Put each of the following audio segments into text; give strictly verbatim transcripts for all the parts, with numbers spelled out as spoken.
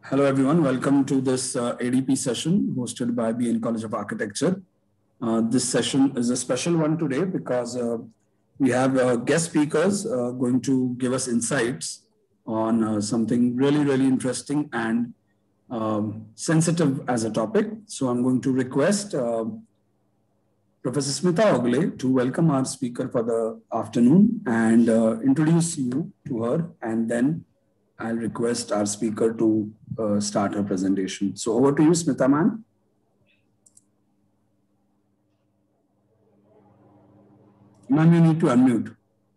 Hello everyone, welcome to this uh, A D P session hosted by B N College of Architecture. Uh, this session is a special one today because uh, we have uh, guest speakers uh, going to give us insights on uh, something really, really interesting and um, sensitive as a topic. So I'm going to request uh, Professor Smita Ogle to welcome our speaker for the afternoon and uh, introduce you to her, and then I'll request our speaker to uh, start her presentation. So over to you, Smita ma'am. Ma'am, you need to unmute.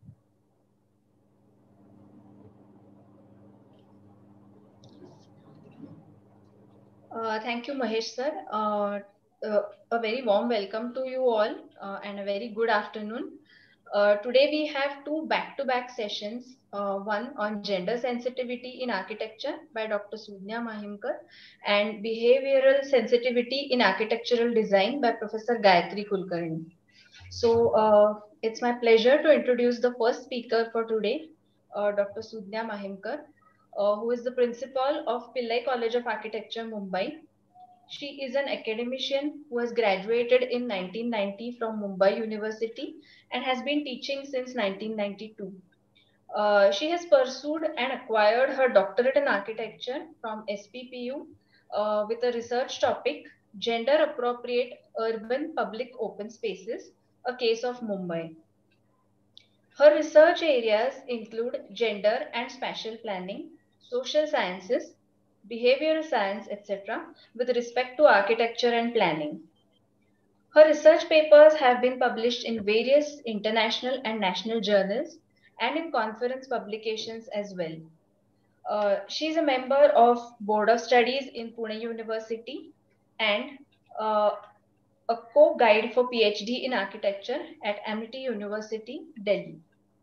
Uh, thank you, Mahesh sir. Uh, uh, a very warm welcome to you all uh, and a very good afternoon. Uh, today we have two back-to-back sessions, uh, one on gender sensitivity in architecture by Doctor Sudhnya Mahimkar and behavioral sensitivity in architectural design by Professor Gayatri Kulkarni. So uh, it's my pleasure to introduce the first speaker for today, uh, Doctor Sudhnya Mahimkar, uh, who is the principal of Pillai College of Architecture, Mumbai. She is an academician who has graduated in nineteen ninety from Mumbai University and has been teaching since nineteen ninety-two. Uh, she has pursued and acquired her doctorate in architecture from S P P U uh, with a research topic Gender Appropriate Urban Public Open Spaces, a case of Mumbai. Her research areas include gender and spatial planning, social sciences, behavioral science, et cetera, with respect to architecture and planning. Her research papers have been published in various international and national journals and in conference publications as well. Uh, she is a member of Board of Studies in Pune University and uh, a co-guide for PhD in architecture at Amity University, Delhi.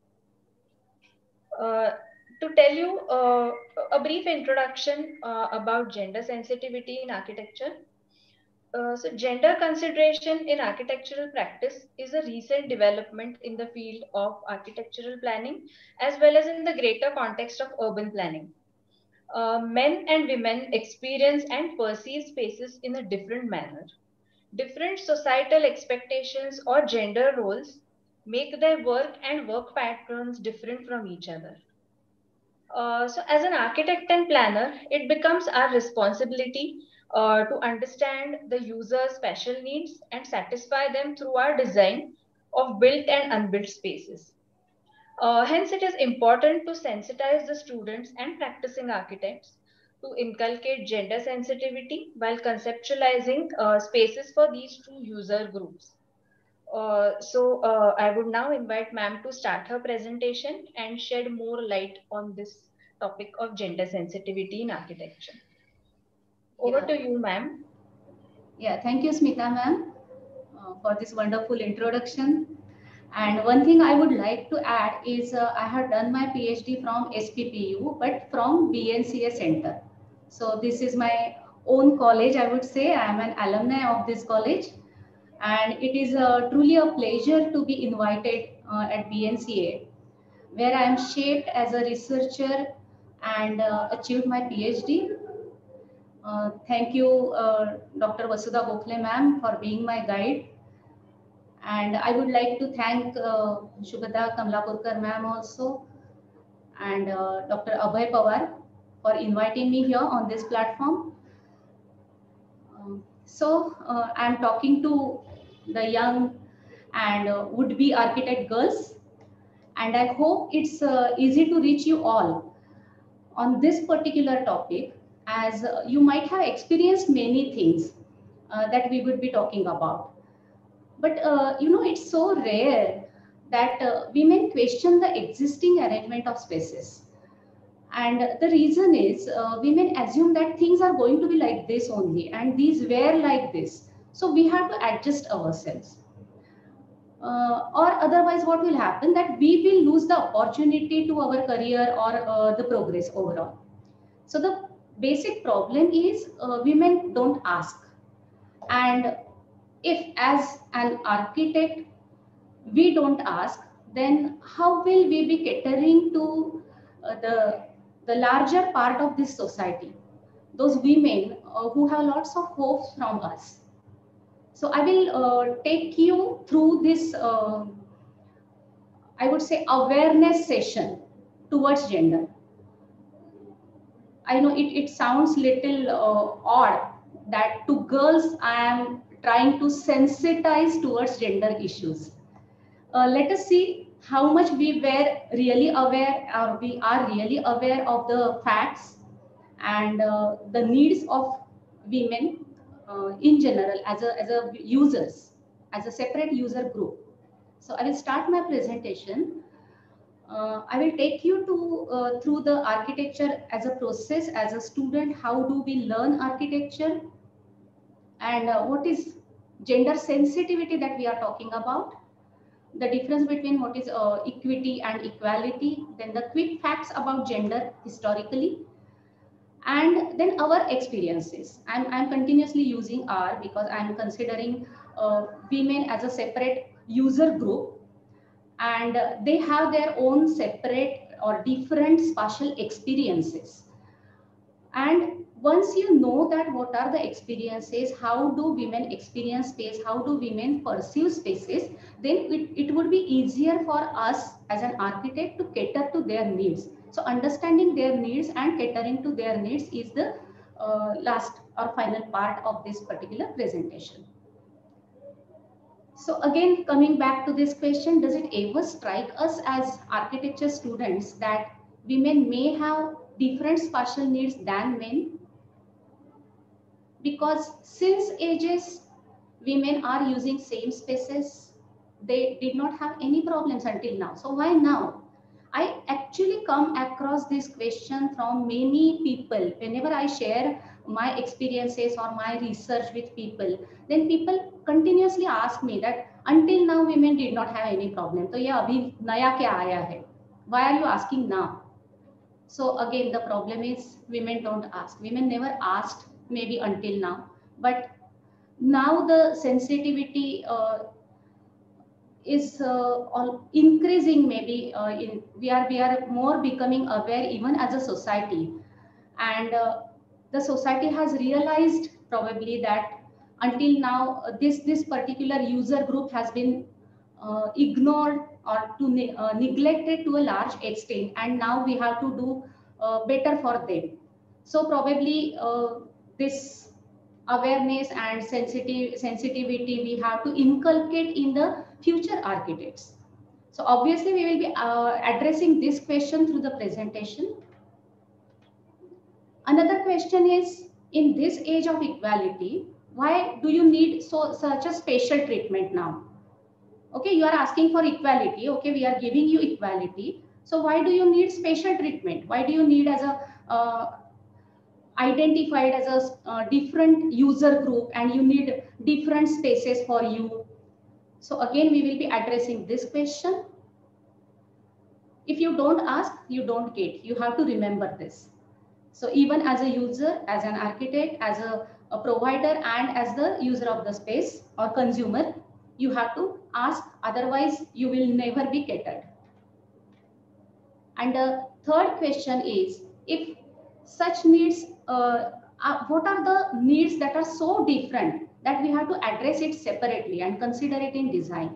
Uh, to tell you uh, a brief introduction uh, about gender sensitivity in architecture. Uh, so, gender consideration in architectural practice is a recent development in the field of architectural planning as well as in the greater context of urban planning. Uh, men and women experience and perceive spaces in a different manner. Different societal expectations or gender roles make their work and work patterns different from each other. Uh, so, as an architect and planner, it becomes our responsibility uh, to understand the user's special needs and satisfy them through our design of built and unbuilt spaces. Uh, hence, it is important to sensitize the students and practicing architects to inculcate gender sensitivity while conceptualizing uh, spaces for these two user groups. Uh, so, uh, I would now invite ma'am to start her presentation and shed more light on this topic of gender sensitivity in architecture. Over Yeah. to you, ma'am. Yeah, thank you, Smita ma'am, uh, for this wonderful introduction. And one thing I would like to add is uh, I have done my PhD from S P P U, but from B N C A Center. So this is my own college, I would say. I am an alumni of this college. And it is uh, truly a pleasure to be invited uh, at B N C A, where I am shaped as a researcher and uh, achieved my PhD. Uh, thank you, uh, Doctor Vasudha Gokhale ma'am, for being my guide. And I would like to thank uh, Shubhata Kamlapurkar ma'am also, and uh, Doctor Abhay Pawar for inviting me here on this platform. Um, so uh, I'm talking to the young and uh, would-be architect girls, and I hope it's uh, easy to reach you all on this particular topic, as uh, you might have experienced many things uh, that we would be talking about. But uh, you know, it's so rare that uh, women question the existing arrangement of spaces. And the reason is uh, women assume that things are going to be like this only, and these were like this. So we have to adjust ourselves. Uh, or otherwise, what will happen that we will lose the opportunity to our career or uh, the progress overall. So the basic problem is uh, women don't ask. And if as an architect we don't ask, then how will we be catering to uh, the, the larger part of this society? those women uh, who have lots of hopes from us. So I will uh, take you through this, uh, I would say, awareness session towards gender. I know it, it sounds little uh, odd that to girls I am trying to sensitize towards gender issues. Uh, let us see how much we were really aware, or we are really aware of the facts and uh, the needs of women uh, in general as a, as a users, as a separate user group. So I will start my presentation. Uh, I will take you to uh, through the architecture as a process. As a student, how do we learn architecture, and uh, what is gender sensitivity that we are talking about, the difference between what is uh, equity and equality, then the quick facts about gender historically, and then our experiences. I'm, I'm continuously using R because I'm considering uh, women as a separate user group, and uh, they have their own separate or different spatial experiences. And once you know that what are the experiences, how do women experience space, how do women perceive spaces, then it, it would be easier for us as an architect to cater to their needs. So understanding their needs and catering to their needs is the uh, last or final part of this particular presentation. So again, coming back to this question, does it ever strike us as architecture students that women may have different spatial needs than men? Because since ages, women are using same spaces. They did not have any problems until now. So why now? I actually come across this question from many people. Whenever I share my experiences or my research with people, then people continuously ask me that until now women did not have any problem. So yeah, abhi naya kya aaya hai? Why are you asking now? So again, the problem is women don't ask. Women never asked maybe until now, but now the sensitivity uh, is uh, all increasing. Maybe uh, in, we are we are more becoming aware even as a society, and uh, the society has realized probably that until now uh, this this particular user group has been uh, ignored or to ne uh, neglected to a large extent, and now we have to do uh, better for them. So probably uh, this awareness and sensitive sensitivity we have to inculcate in the future architects. So obviously we will be uh, addressing this question through the presentation. Another question is, in this age of equality, why do you need so such a special treatment now? Okay, you are asking for equality. Okay, we are giving you equality. So why do you need special treatment? Why do you need as a uh, identified as a uh, different user group, and you need different spaces for you? So again, we will be addressing this question. If you don't ask, you don't get. You have to remember this. So even as a user, as an architect, as a, a provider, and as the user of the space or consumer, you have to ask, otherwise you will never be catered. And the third question is, if such needs, uh, are, what are the needs that are so different that we have to address it separately and consider it in design?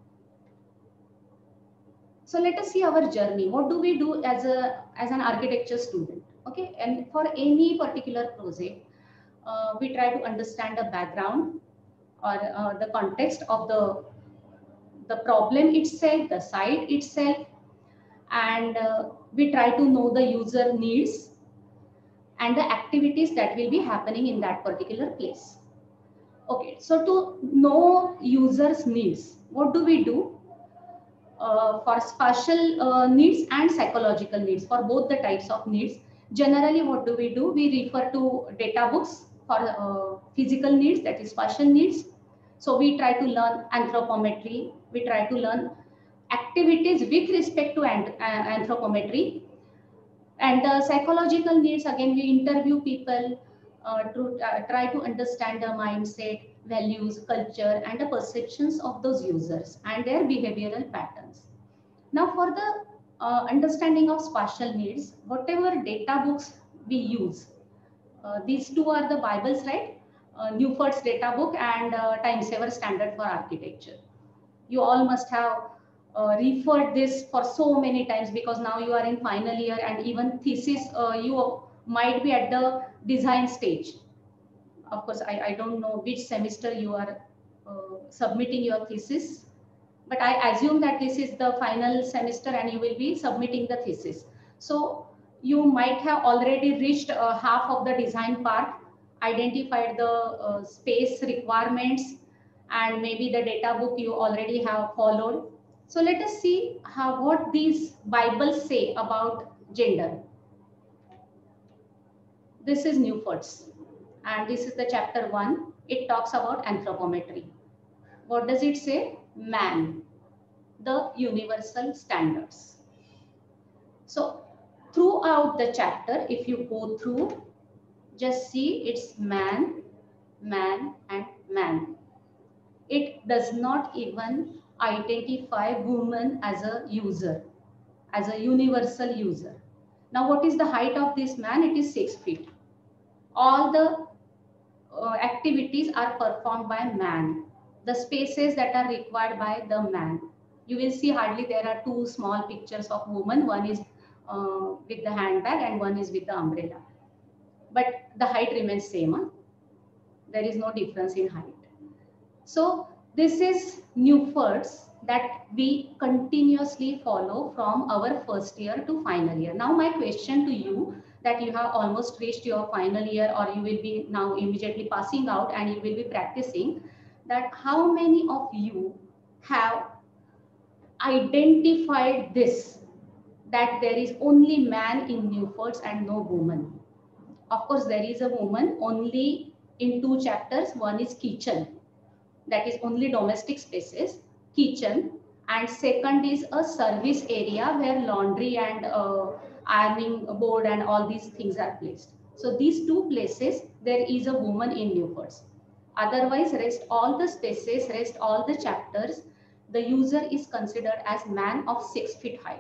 So let us see our journey. What do we do as a as an architecture student? Okay, and for any particular project, uh, we try to understand the background or uh, the context of the the problem itself, the site itself, and uh, we try to know the user needs and the activities that will be happening in that particular place. Okay, so to know users' needs, what do we do? Uh, for spatial uh, needs and psychological needs, for both the types of needs, generally what do we do? We refer to data books for uh, physical needs, that is spatial needs. So we try to learn anthropometry, we try to learn activities with respect to anthropometry. And the psychological needs, again, we interview people uh, to uh, try to understand the mindset, values, culture, and the perceptions of those users and their behavioral patterns. Now, for the uh, understanding of spatial needs, whatever data books we use, Uh, these two are the Bibles, right? Uh, Newfort's Data Book and uh, Timesaver Standard for Architecture. You all must have uh, referred this for so many times, because now you are in final year, and even thesis, uh, you might be at the design stage. Of course, I, I don't know which semester you are uh, submitting your thesis, but I assume that this is the final semester and you will be submitting the thesis. So you might have already reached uh, half of the design part, identified the uh, space requirements, and maybe the data book you already have followed. So let us see how what these Bibles say about gender. This is Newfort's, and this is the chapter one. It talks about anthropometry. What does it say? Man, the universal standards. So throughout the chapter, if you go through, just see it's man, man, and man. It does not even identify woman as a user, as a universal user. Now, what is the height of this man? It is six feet. All the uh, activities are performed by man. The spaces that are required by the man. You will see hardly there are two small pictures of woman. One is uh, with the handbag and one is with the umbrella. But the height remains same. Huh? There is no difference in height. So this is Newfort's that we continuously follow from our first year to final year. Now my question to you, that you have almost reached your final year, or you will be now immediately passing out and you will be practicing, that how many of you have identified this, that there is only man in Newfort's and no woman? Of course, there is a woman only in two chapters. One is kitchen, that is only domestic spaces, kitchen, and second is a service area where laundry and uh, ironing board and all these things are placed. So these two places, there is a woman in Newfort's. Otherwise, rest all the spaces, rest all the chapters, the user is considered as man of six feet height.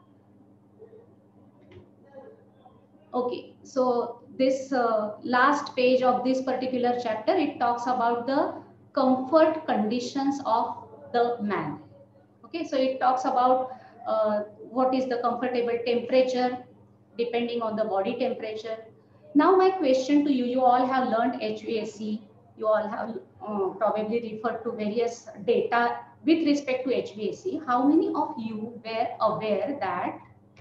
Okay, so this uh, last page of this particular chapter, it talks about the comfort conditions of the man. Okay, so it talks about uh, what is the comfortable temperature depending on the body temperature. Now my question to you, you all have learned H V A C, you all have uh, probably referred to various data with respect to H V A C. How many of you were aware that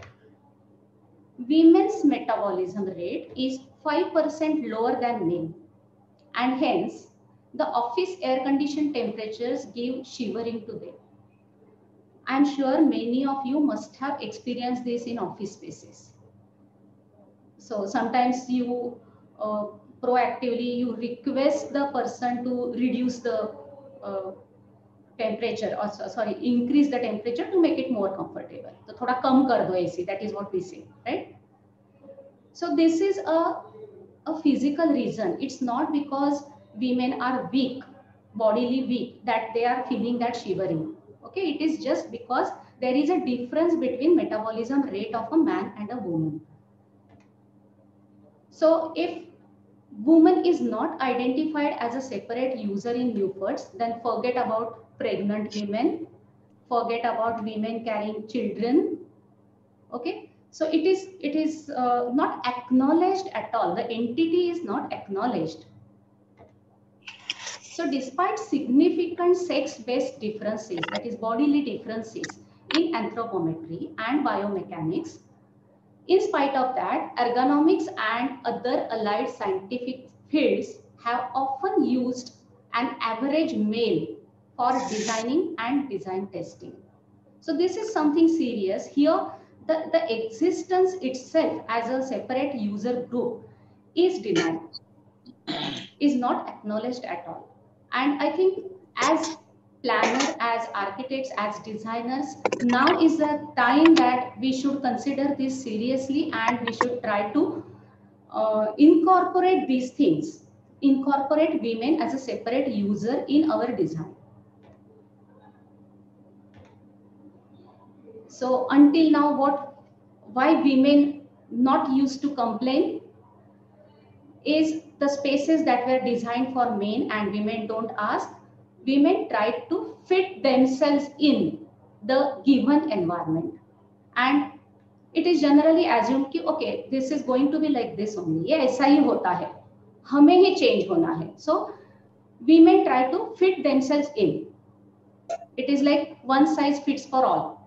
women's metabolism rate is five percent lower than men, and hence the office air conditioned temperatures give shivering to them? I'm sure many of you must have experienced this in office spaces. So sometimes you uh, proactively you request the person to reduce the uh, temperature, or sorry, increase the temperature to make it more comfortable. So thoda kam kar do A C, that is what we say, right? So this is a, a physical reason. It's not because women are weak, bodily weak, that they are feeling that shivering. Okay, it is just because there is a difference between metabolism rate of a man and a woman. So if woman is not identified as a separate user in Newfort's, then forget about pregnant women, forget about women carrying children. Okay, so it is it is uh, not acknowledged at all. The entity is not acknowledged. So despite significant sex-based differences, that is bodily differences in anthropometry and biomechanics, in spite of that, ergonomics and other allied scientific fields have often used an average male for designing and design testing. So this is something serious. Here, the, the existence itself as a separate user group is denied, is not acknowledged at all. And I think as planners, as architects, as designers, now is the time that we should consider this seriously, and we should try to uh, incorporate these things, incorporate women as a separate user in our design. So until now, what, why women not used to complain? is the spaces that were designed for men and women don't ask, women try to fit themselves in the given environment. And it is generally assumed कि okay, this is going to be like this only. ये ऐसा ही होता है, हमें ही change होना है. So women try to fit themselves in. It is like one size fits for all.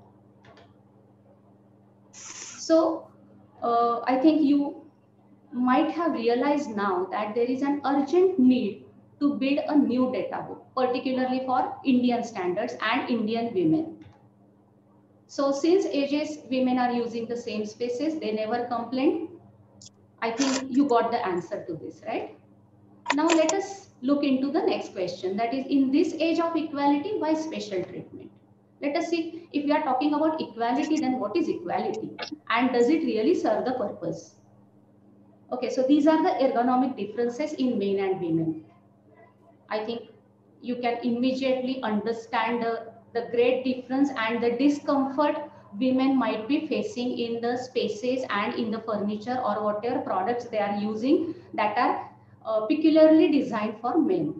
So uh, I think you might have realized now that there is an urgent need to build a new data book, particularly for Indian standards and Indian women. So since ages women are using the same spaces, they never complained. I think you got the answer to this, right? Now let us look into the next question. That is, in this age of equality, why special treatment? Let us see, if we are talking about equality, then what is equality? And does it really serve the purpose? Okay, so these are the ergonomic differences in men and women. I think you can immediately understand the, the great difference and the discomfort women might be facing in the spaces and in the furniture or whatever products they are using that are uh, peculiarly designed for men.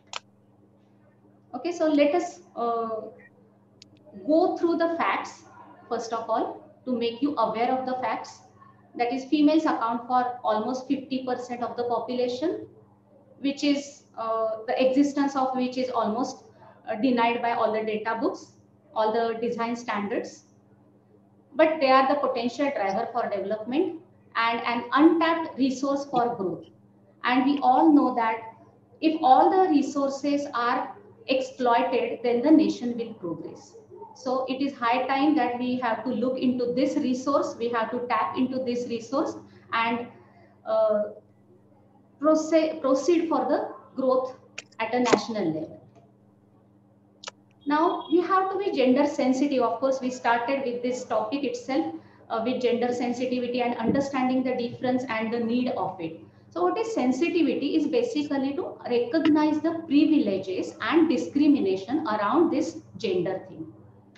Okay, so let us uh, go through the facts, first of all, to make you aware of the facts. That is, females account for almost fifty percent of the population, which is uh, the existence of which is almost uh, denied by all the data books, all the design standards. But they are the potential driver for development and an untapped resource for growth. And we all know that if all the resources are exploited, then the nation will progress. So it is high time that we have to look into this resource, we have to tap into this resource and uh, proceed, proceed for the growth at a national level. Now we have to be gender sensitive. Of course, we started with this topic itself uh, with gender sensitivity and understanding the difference and the need of it. So what is sensitivity is basically to recognize the privileges and discrimination around this gender thing.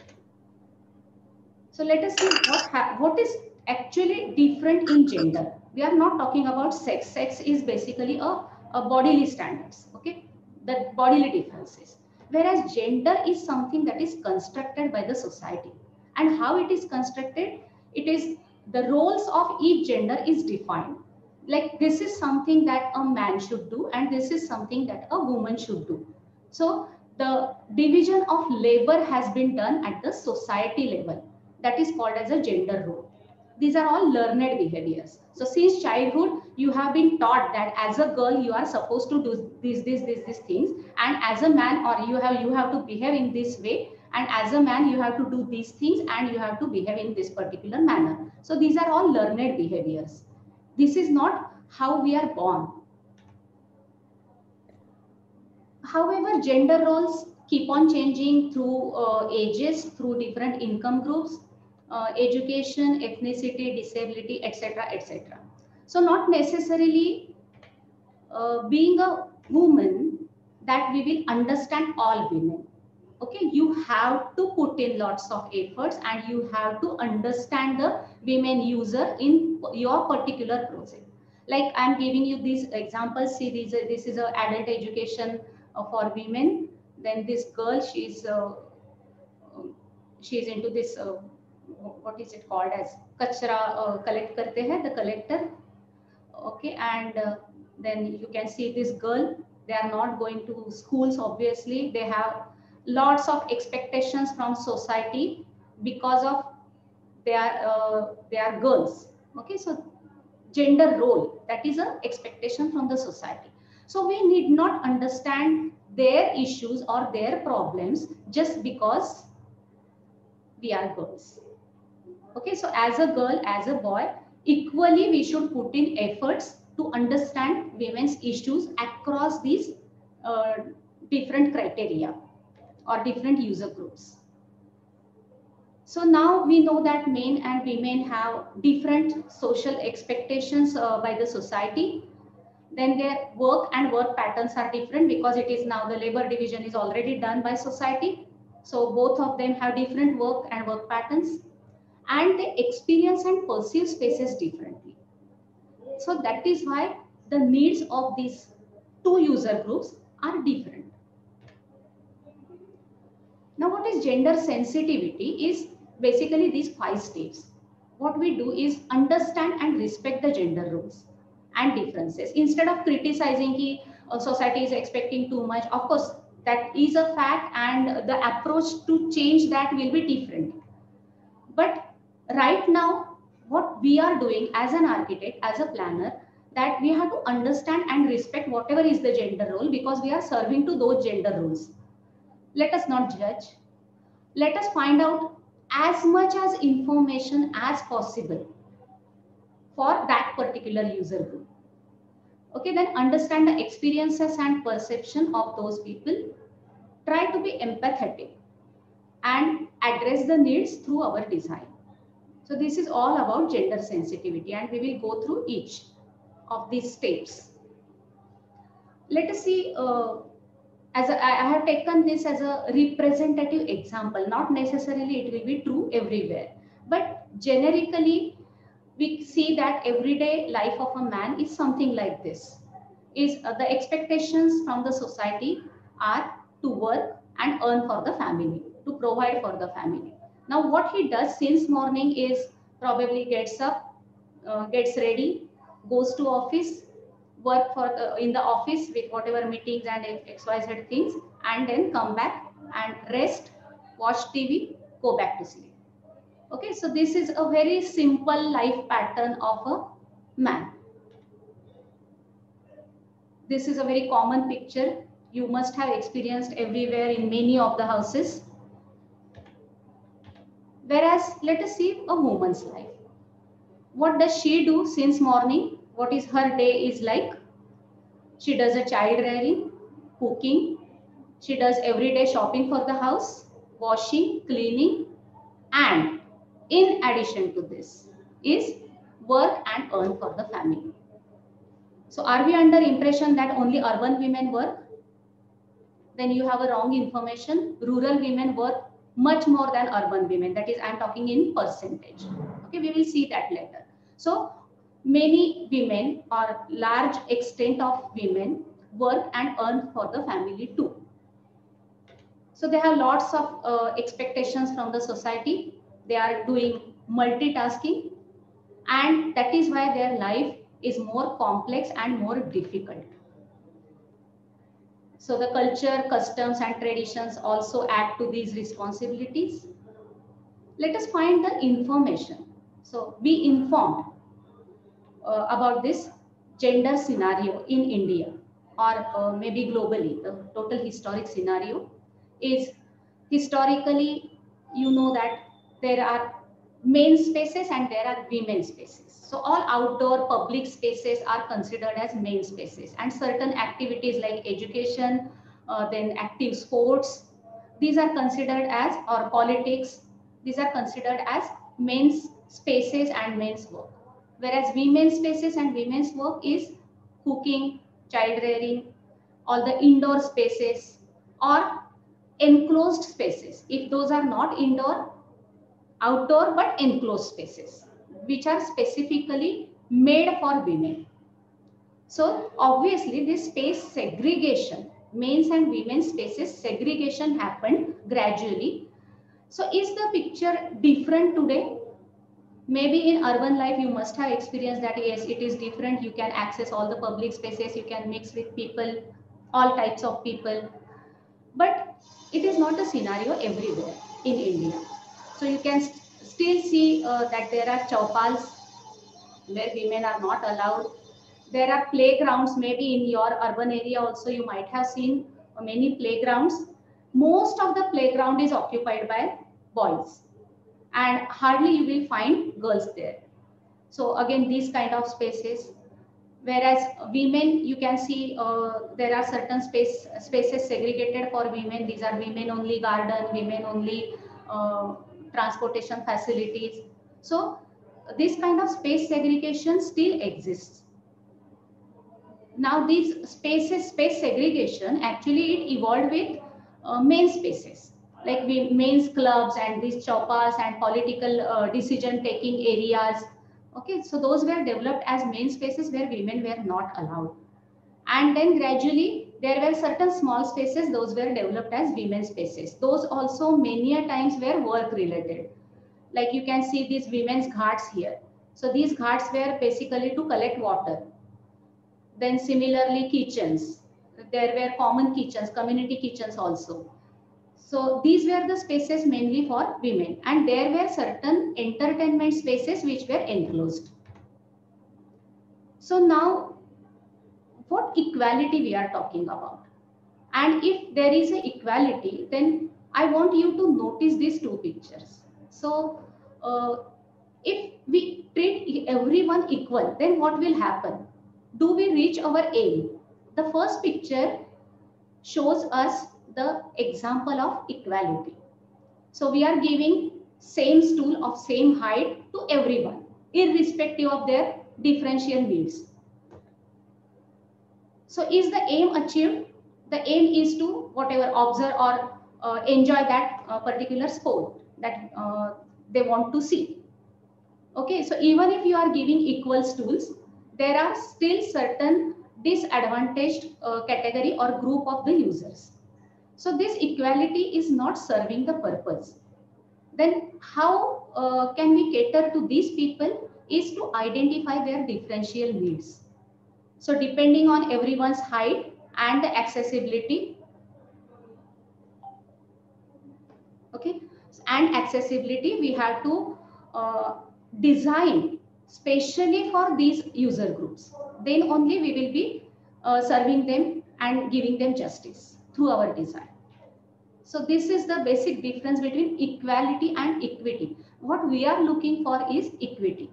So let us see what, what is actually different in gender. We are not talking about sex. Sex is basically a, a bodily standards, okay? The bodily differences. Whereas gender is something that is constructed by the society. And how it is constructed, it is the roles of each gender is defined. Like this is something that a man should do and this is something that a woman should do. So the division of labor has been done at the society level. That is called as a gender role. These are all learned behaviors. So since childhood, you have been taught that as a girl, you are supposed to do these, these, these, these things. And as a man, or you have, you have to behave in this way. And as a man, you have to do these things and you have to behave in this particular manner. So these are all learned behaviors. This is not how we are born. However, gender roles keep on changing through uh, ages, through different income groups, uh, education, ethnicity, disability, et cetera, et cetera. So not necessarily uh, being a woman that we will understand all women. Okay, you have to put in lots of efforts and you have to understand the women user in your particular project. Like I'm giving you these examples. See, these, this is an adult education uh, for women. Then this girl, she's uh, she's into this, uh, what is it called as kachra uh, collect karte hai, the collector. Okay, and uh, then you can see this girl, they are not going to schools, obviously. They have lots of expectations from society because of they are, uh, they are girls. Okay, so gender role, that is an expectation from the society. So we need not understand their issues or their problems just because we are girls. Okay, so as a girl, as a boy, equally we should put in efforts to understand women's issues across these uh, different criteria or different user groups. So now we know that men and women have different social expectations uh, by the society. Then their work and work patterns are different because it is now the labor division is already done by society. So both of them have different work and work patterns, and they experience and perceive spaces differently. So that is why the needs of these two user groups are different. Now, what is gender sensitivity is basically these five steps. What we do is understand and respect the gender roles and differences. Instead of criticizing ki, uh, society is expecting too much, of course, that is a fact, and the approach to change that will be different. But right now, what we are doing as an architect, as a planner, that we have to understand and respect whatever is the gender role, because we are serving to those gender roles. Let us not judge. Let us find out as much as information as possible for that particular user group. Okay, then understand the experiences and perception of those people. Try to be empathetic and address the needs through our design. So this is all about gender sensitivity, and we will go through each of these steps. Let us see, uh, as a, I have taken this as a representative example. Not necessarily it will be true everywhere, but generically we see that everyday life of a man is something like this. Is uh, the expectations from the society are to work and earn for the family, to provide for the family. Now what he does since morning is probably gets up, uh, gets ready, goes to office, work for the, in the office with whatever meetings and X Y Z things, and then come back and rest, watch T V, go back to sleep. Okay, so this is a very simple life pattern of a man. This is a very common picture. You must have experienced everywhere in many of the houses. Whereas, let us see a woman's life. What does she do since morning? What is her day is like? She does a child rearing, cooking. She does everyday shopping for the house, washing, cleaning, and in addition to this is work and earn for the family. So are we under impression that only urban women work? Then you have a wrong information. Rural women work much more than urban women. That is, I am talking in percentage. Okay, we will see that later. So many women, or large extent of women, work and earn for the family too. So they have lots of uh, expectations from the society. They are doing multitasking, and that is why their life is more complex and more difficult. So the culture, customs, and traditions also add to these responsibilities. Let us find the information. So be informed uh, about this gender scenario in India, or uh, maybe globally. The total historic scenario is, historically, you know that there are main spaces and there are women spaces. So all outdoor public spaces are considered as main spaces, and certain activities like education, uh, then active sports, these are considered as, or politics, these are considered as men's spaces and men's work. Whereas women's spaces and women's work is cooking, child rearing, all the indoor spaces or enclosed spaces. If those are not indoor, outdoor but enclosed spaces, which are specifically made for women. So obviously this space segregation, men's and women's spaces segregation happened gradually. So is the picture different today? Maybe in urban life you must have experienced that, yes, it is different. You can access all the public spaces, you can mix with people, all types of people. But it is not the scenario everywhere in India. So you can st still see uh, that there are chowpals where women are not allowed. There are playgrounds, maybe in your urban area also you might have seen many playgrounds. Most of the playground is occupied by boys, and hardly you will find girls there. So again, these kind of spaces. Whereas women, you can see uh, there are certain space spaces segregated for women. These are women only garden, women only uh, transportation facilities. So this kind of space segregation still exists. Now these spaces, space segregation, actually it evolved with uh, main spaces, like we, men's clubs and these chowpas and political uh, decision taking areas. Okay, so those were developed as main spaces where women were not allowed. And then gradually there were certain small spaces, those were developed as women's spaces. Those also many a times were work related. Like you can see these women's ghats here. So these ghats were basically to collect water. Then similarly kitchens. There were common kitchens, community kitchens also. So these were the spaces mainly for women, and there were certain entertainment spaces which were enclosed. So now what equality we are talking about? And if there is a equality, then I want you to notice these two pictures. So uh, if we treat everyone equal, then what will happen? Do we reach our aim? The first picture shows us the example of equality. So we are giving same stool of same height to everyone, irrespective of their differential needs. So is the aim achieved? The aim is to whatever observe or uh, enjoy that uh, particular sport that uh, they want to see. Okay, so even if you are giving equal stools, there are still certain disadvantaged uh, category or group of the users. So this equality is not serving the purpose. Then how uh, can we cater to these people is to identify their differential needs. So depending on everyone's height and the accessibility, okay, and accessibility, we have to uh, design specially for these user groups. Then only we will be uh, serving them and giving them justice through our design. So this is the basic difference between equality and equity. What we are looking for is equity.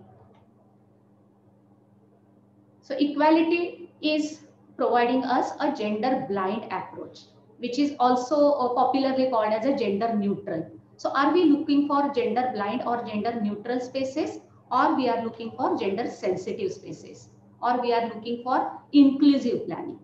So equality is providing us a gender blind approach, which is also uh, popularly called as a gender neutral. So are we looking for gender blind or gender neutral spaces, or we are looking for gender sensitive spaces, or we are looking for inclusive planning?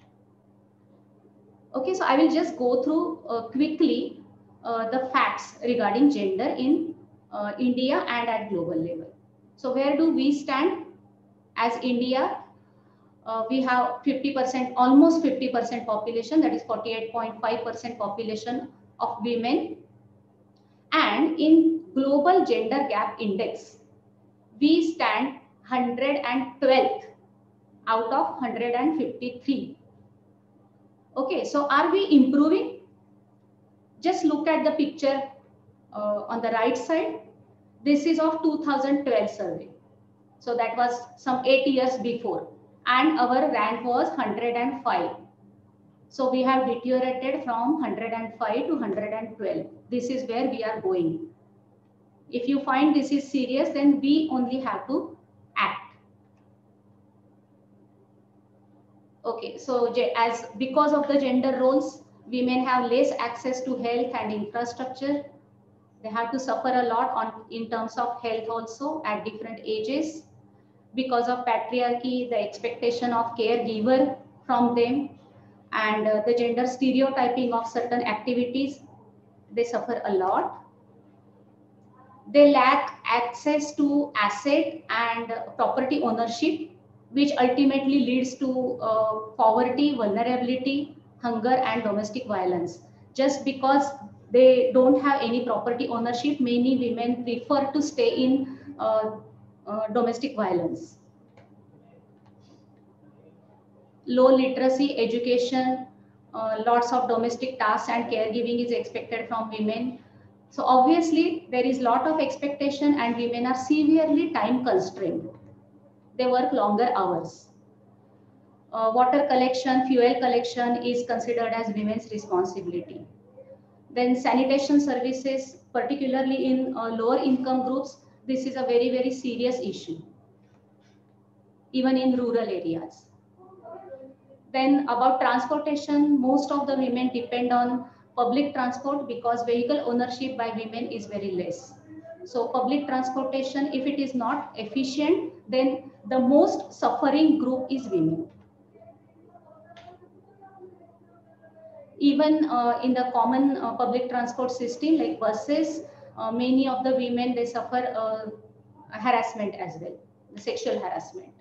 Okay, so I will just go through uh, quickly uh, the facts regarding gender in uh, India and at global level. So where do we stand as India? Uh, we have fifty percent, almost fifty percent population, that is forty-eight point five percent population of women. And in global gender gap index, we stand one hundred twelfth out of one hundred fifty-three. Okay, so are we improving? Just look at the picture uh, on the right side. This is of two thousand twelve survey. So that was some eight years before. And our rank was one hundred five. So we have deteriorated from one hundred five to one hundred twelve. This is where we are going. If you find this is serious, then we only have to act. Okay, so as because of the gender roles, women have less access to health and infrastructure. They have to suffer a lot on in terms of health also at different ages. Because of patriarchy, the expectation of caregiver from them, and uh, the gender stereotyping of certain activities, they suffer a lot. They lack access to asset and uh, property ownership, which ultimately leads to uh, poverty, vulnerability, hunger, and domestic violence. Just because they don't have any property ownership, many women prefer to stay in uh, uh, domestic violence. Low literacy, education, uh, lots of domestic tasks and caregiving is expected from women. So obviously there is lot of expectation and women are severely time constrained. They work longer hours. Uh, water collection, fuel collection is considered as women's responsibility. Then sanitation services, particularly in uh, lower income groups, this is a very, very serious issue, even in rural areas. Then about transportation, most of the women depend on public transport because vehicle ownership by women is very less. So public transportation, if it is not efficient, then the most suffering group is women. Even uh, in the common uh, public transport system like buses, uh, many of the women, they suffer uh, harassment as well. sexual harassment.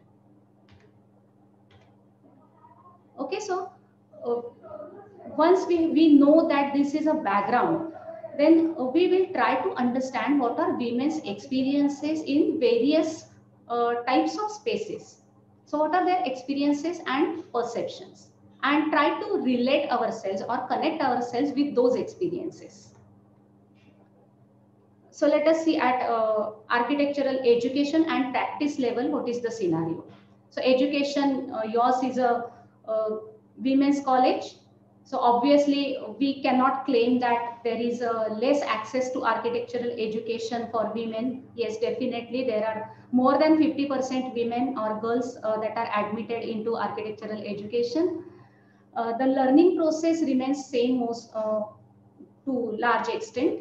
Okay, so uh, once we, we know that this is a background, then uh, we will try to understand what are women's experiences in various uh, types of spaces. So what are their experiences and perceptions, and try to relate ourselves or connect ourselves with those experiences. So let us see at uh, architectural education and practice level, what is the scenario. So education, uh, yours is a uh, women's college. So obviously we cannot claim that there is a less access to architectural education for women. Yes, definitely there are more than fifty percent women or girls uh, that are admitted into architectural education. Uh, the learning process remains same most uh, to large extent.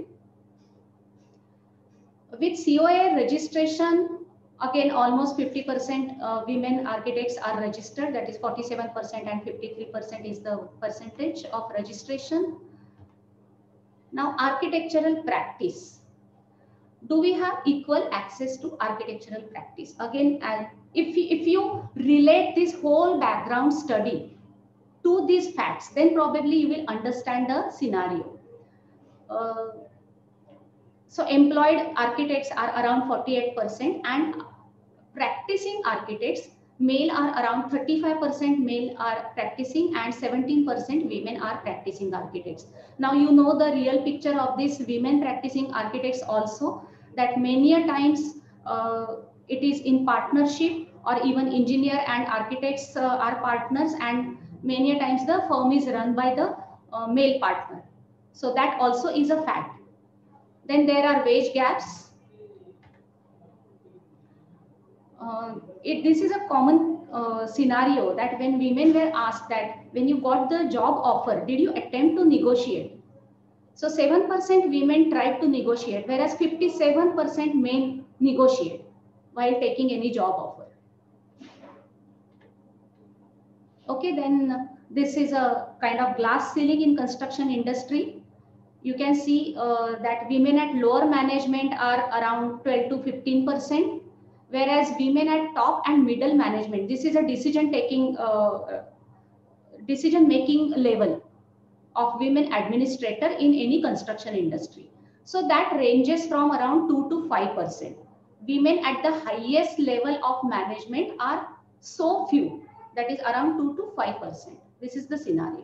With C O A registration, again, almost fifty percent uh, women architects are registered, that is forty-seven percent and fifty-three percent is the percentage of registration. Now, architectural practice. Do we have equal access to architectural practice? Again, uh, if, if you relate this whole background study to these facts, then probably you will understand the scenario. Uh, So employed architects are around forty-eight percent and practicing architects, male are around thirty-five percent male are practicing and seventeen percent women are practicing architects. Now you know the real picture of these women practicing architects also, that many a times uh, it is in partnership, or even engineer and architects uh, are partners, and many a times the firm is run by the uh, male partner. So that also is a fact. Then there are wage gaps. Uh, it, this is a common uh, scenario that when women were asked that when you got the job offer, did you attempt to negotiate? So seven percent women tried to negotiate, whereas fifty-seven percent men negotiate while taking any job offer. Okay, then this is a kind of glass ceiling in construction industry. You can see uh, that women at lower management are around twelve to fifteen percent, whereas women at top and middle management, this is a decision taking, uh, decision making level of women administrator in any construction industry. So that ranges from around two to five percent. Women at the highest level of management are so few, that is around two to five percent. This is the scenario.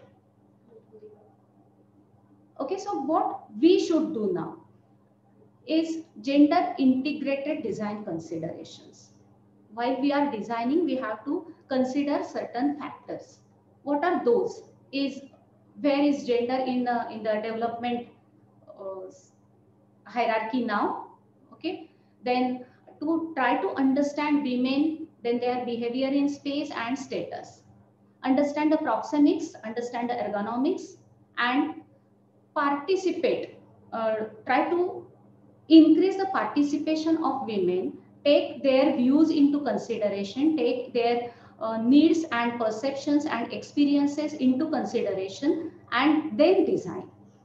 Okay, so what we should do now is gender integrated design considerations. While we are designing, we have to consider certain factors. What are those? Is where is gender in the in the development uh, hierarchy now? Okay, then to try to understand women, then their behavior in space and status. Understand the proxemics, understand the ergonomics, and participate, uh, try to increase the participation of women, take their views into consideration, take their uh, needs and perceptions and experiences into consideration, and then design.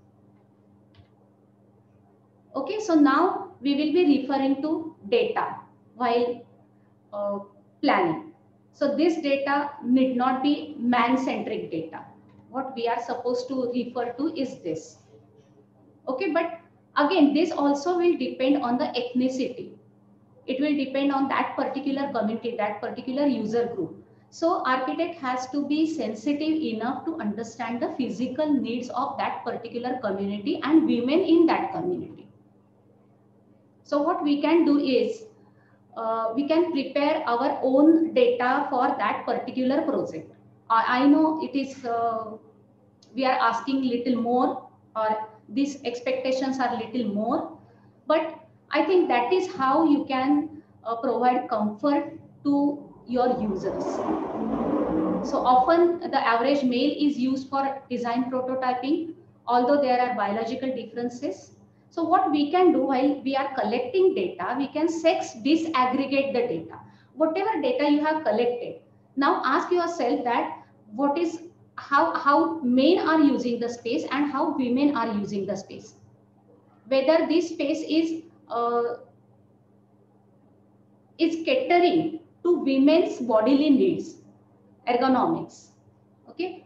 Okay, so now we will be referring to data while uh, planning. So this data need not be man-centric data. What we are supposed to refer to is this. Okay, but again, this also will depend on the ethnicity. It will depend on that particular community, that particular user group. So architect has to be sensitive enough to understand the physical needs of that particular community and women in that community. So what we can do is, uh, we can prepare our own data for that particular project. I, I know it is, uh, we are asking little more, or these expectations are little more, but I think that is how you can uh, provide comfort to your users. So often the average male is used for design prototyping, although there are biological differences. So what we can do while we are collecting data, we can sex disaggregate the data. Whatever data you have collected, now ask yourself that what is, how, how men are using the space and how women are using the space. Whether this space is uh, is catering to women's bodily needs, ergonomics. Okay.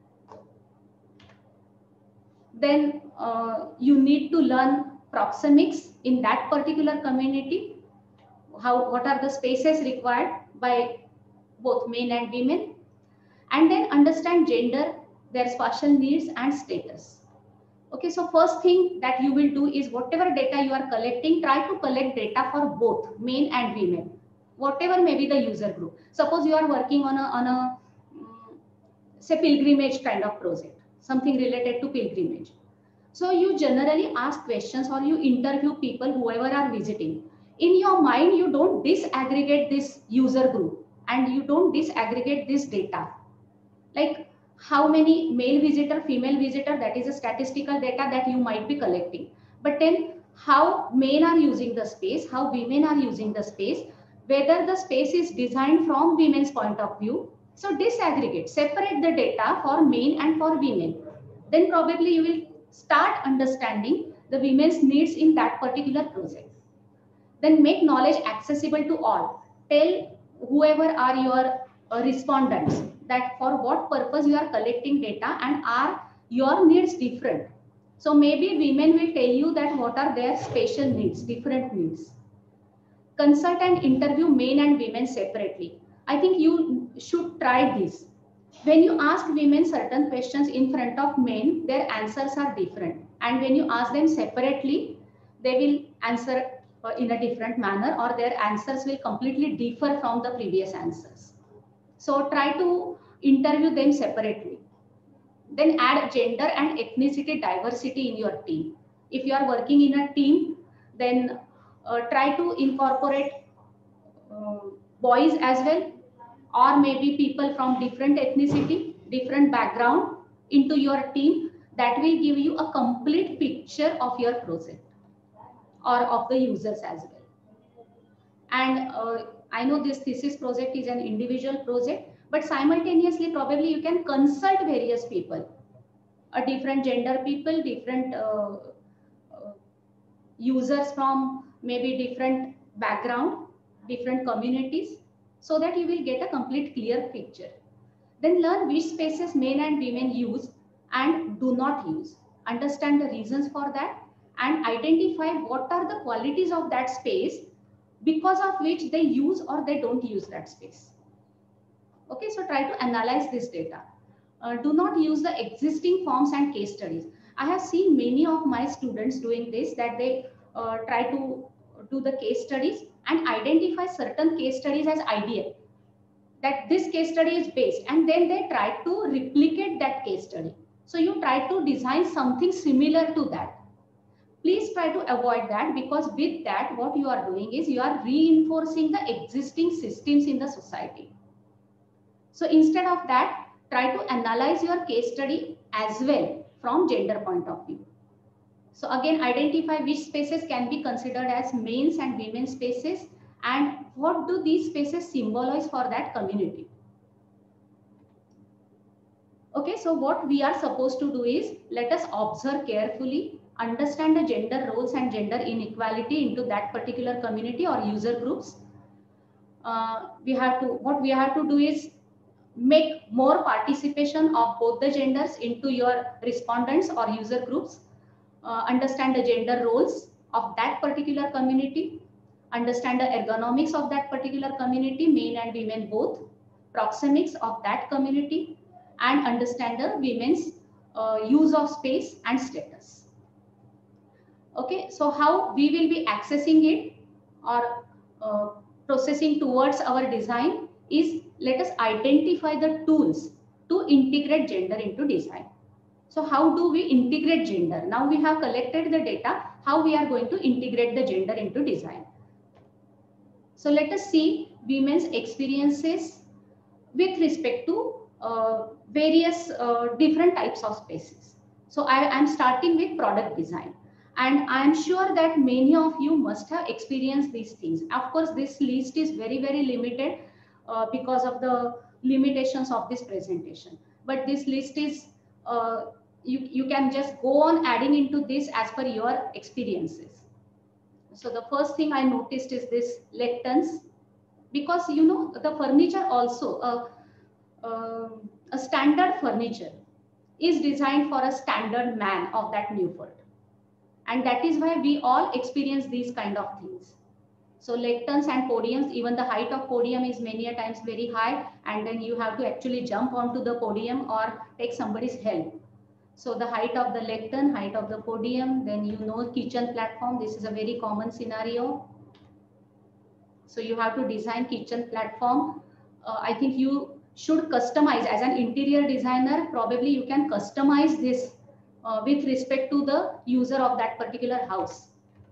Then uh, you need to learn proxemics in that particular community. How, what are the spaces required by both men and women, and then understand gender, their spatial needs and status. Okay, so first thing that you will do is whatever data you are collecting, try to collect data for both men and women, whatever may be the user group. Suppose you are working on a, on a um, say pilgrimage kind of project, something related to pilgrimage. So you generally ask questions or you interview people, whoever are visiting. In your mind, you don't disaggregate this user group and you don't disaggregate this data. Like how many male visitor, female visitor, that is a statistical data that you might be collecting. But then how men are using the space, how women are using the space, whether the space is designed from women's point of view. So disaggregate, separate the data for men and for women. Then probably you will start understanding the women's needs in that particular project. Then make knowledge accessible to all. Tell whoever are your uh, respondents that for what purpose you are collecting data and are your needs different. So maybe women will tell you that what are their special needs, different needs. Consult and interview men and women separately. I think you should try this. When you ask women certain questions in front of men, their answers are different. And when you ask them separately, they will answer uh, in a different manner, or their answers will completely differ from the previous answers. So try to interview them separately. Then add gender and ethnicity diversity in your team. If you are working in a team, then uh, try to incorporate uh, boys as well, or maybe people from different ethnicity, different background into your team. That will give you a complete picture of your project or of the users as well. And uh, I know this thesis project is an individual project, but simultaneously probably you can consult various people, a different gender people, different uh, uh, users from maybe different background, different communities, so that you will get a complete clear picture. Then learn which spaces men and women use and do not use. Understand the reasons for that and identify what are the qualities of that space because of which they use or they don't use that space. Okay, so try to analyze this data. Uh, do not use the existing forms and case studies. I have seen many of my students doing this, that they uh, try to do the case studies and identify certain case studies as ideal, that this case study is based, and then they try to replicate that case study. So you try to design something similar to that. Please try to avoid that, because with that, what you are doing is you are reinforcing the existing systems in the society. So instead of that, try to analyze your case study as well from gender point of view. So again, identify which spaces can be considered as men's and women's spaces, and what do these spaces symbolize for that community. Okay, so what we are supposed to do is, let us observe carefully, understand the gender roles and gender inequality into that particular community or user groups. Uh, we have to, what we have to do is make more participation of both the genders into your respondents or user groups. Uh, understand the gender roles of that particular community, understand the ergonomics of that particular community, men and women both, proxemics of that community, and understand the women's uh, use of space and status. Okay, so how we will be accessing it or uh, processing towards our design is, let us identify the tools to integrate gender into design. So how do we integrate gender? Now we have collected the data, how we are going to integrate the gender into design. So let us see women's experiences with respect to uh, various uh, different types of spaces. So I am starting with product design. And I am sure that many of you must have experienced these things. Of course, this list is very, very limited uh, because of the limitations of this presentation. But this list is, uh, you, you can just go on adding into this as per your experiences. So the first thing I noticed is this lectins. because you know the furniture also, uh, uh, a standard furniture is designed for a standard man of that new fort. And that is why we all experience these kind of things. So lecterns and podiums, even the height of podium is many a times very high, and then you have to actually jump onto the podium or take somebody's help. So the height of the lectern, height of the podium, then you know kitchen platform, this is a very common scenario. So you have to design kitchen platform. Uh, I think you should customize as an interior designer, probably you can customize this uh, with respect to the user of that particular house.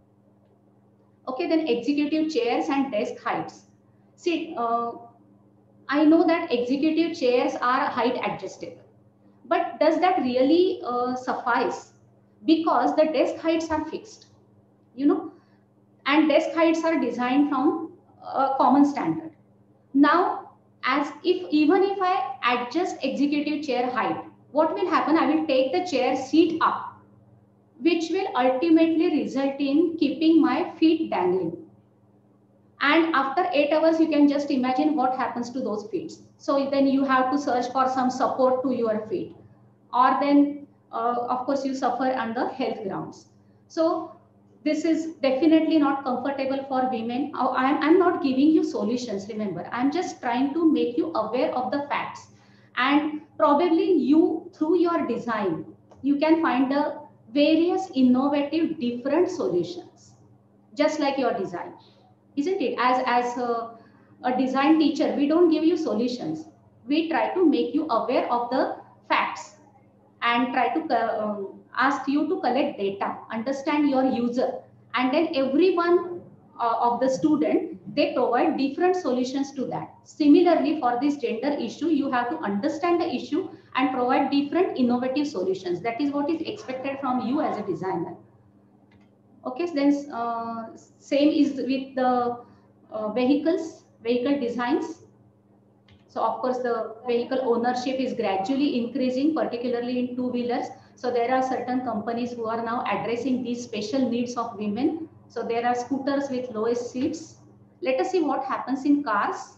Okay, then executive chairs and desk heights. See, uh, I know that executive chairs are height adjustable, but does that really uh, suffice? Because the desk heights are fixed, you know, and desk heights are designed from a common standard. Now, as if even if I adjust executive chair height, what will happen? I will take the chair seat up, which will ultimately result in keeping my feet dangling. And after eight hours, you can just imagine what happens to those feet. So then you have to search for some support to your feet, or then uh, of course you suffer under health grounds. So this is definitely not comfortable for women. I'm, I'm not giving you solutions, remember. I'm just trying to make you aware of the facts. And probably you, through your design, you can find the various innovative different solutions, just like your design, isn't it? As, as a, a design teacher, we don't give you solutions. We try to make you aware of the facts and try to uh, ask you to collect data, understand your user, and then everyone uh, of the student, they provide different solutions to that. Similarly, for this gender issue, you have to understand the issue and provide different innovative solutions. That is what is expected from you as a designer. Okay, so then uh, same is with the uh, vehicles, vehicle designs. So of course, the vehicle ownership is gradually increasing, particularly in two-wheelers. So there are certain companies who are now addressing these special needs of women. So there are scooters with lowest seats. Let us see what happens in cars.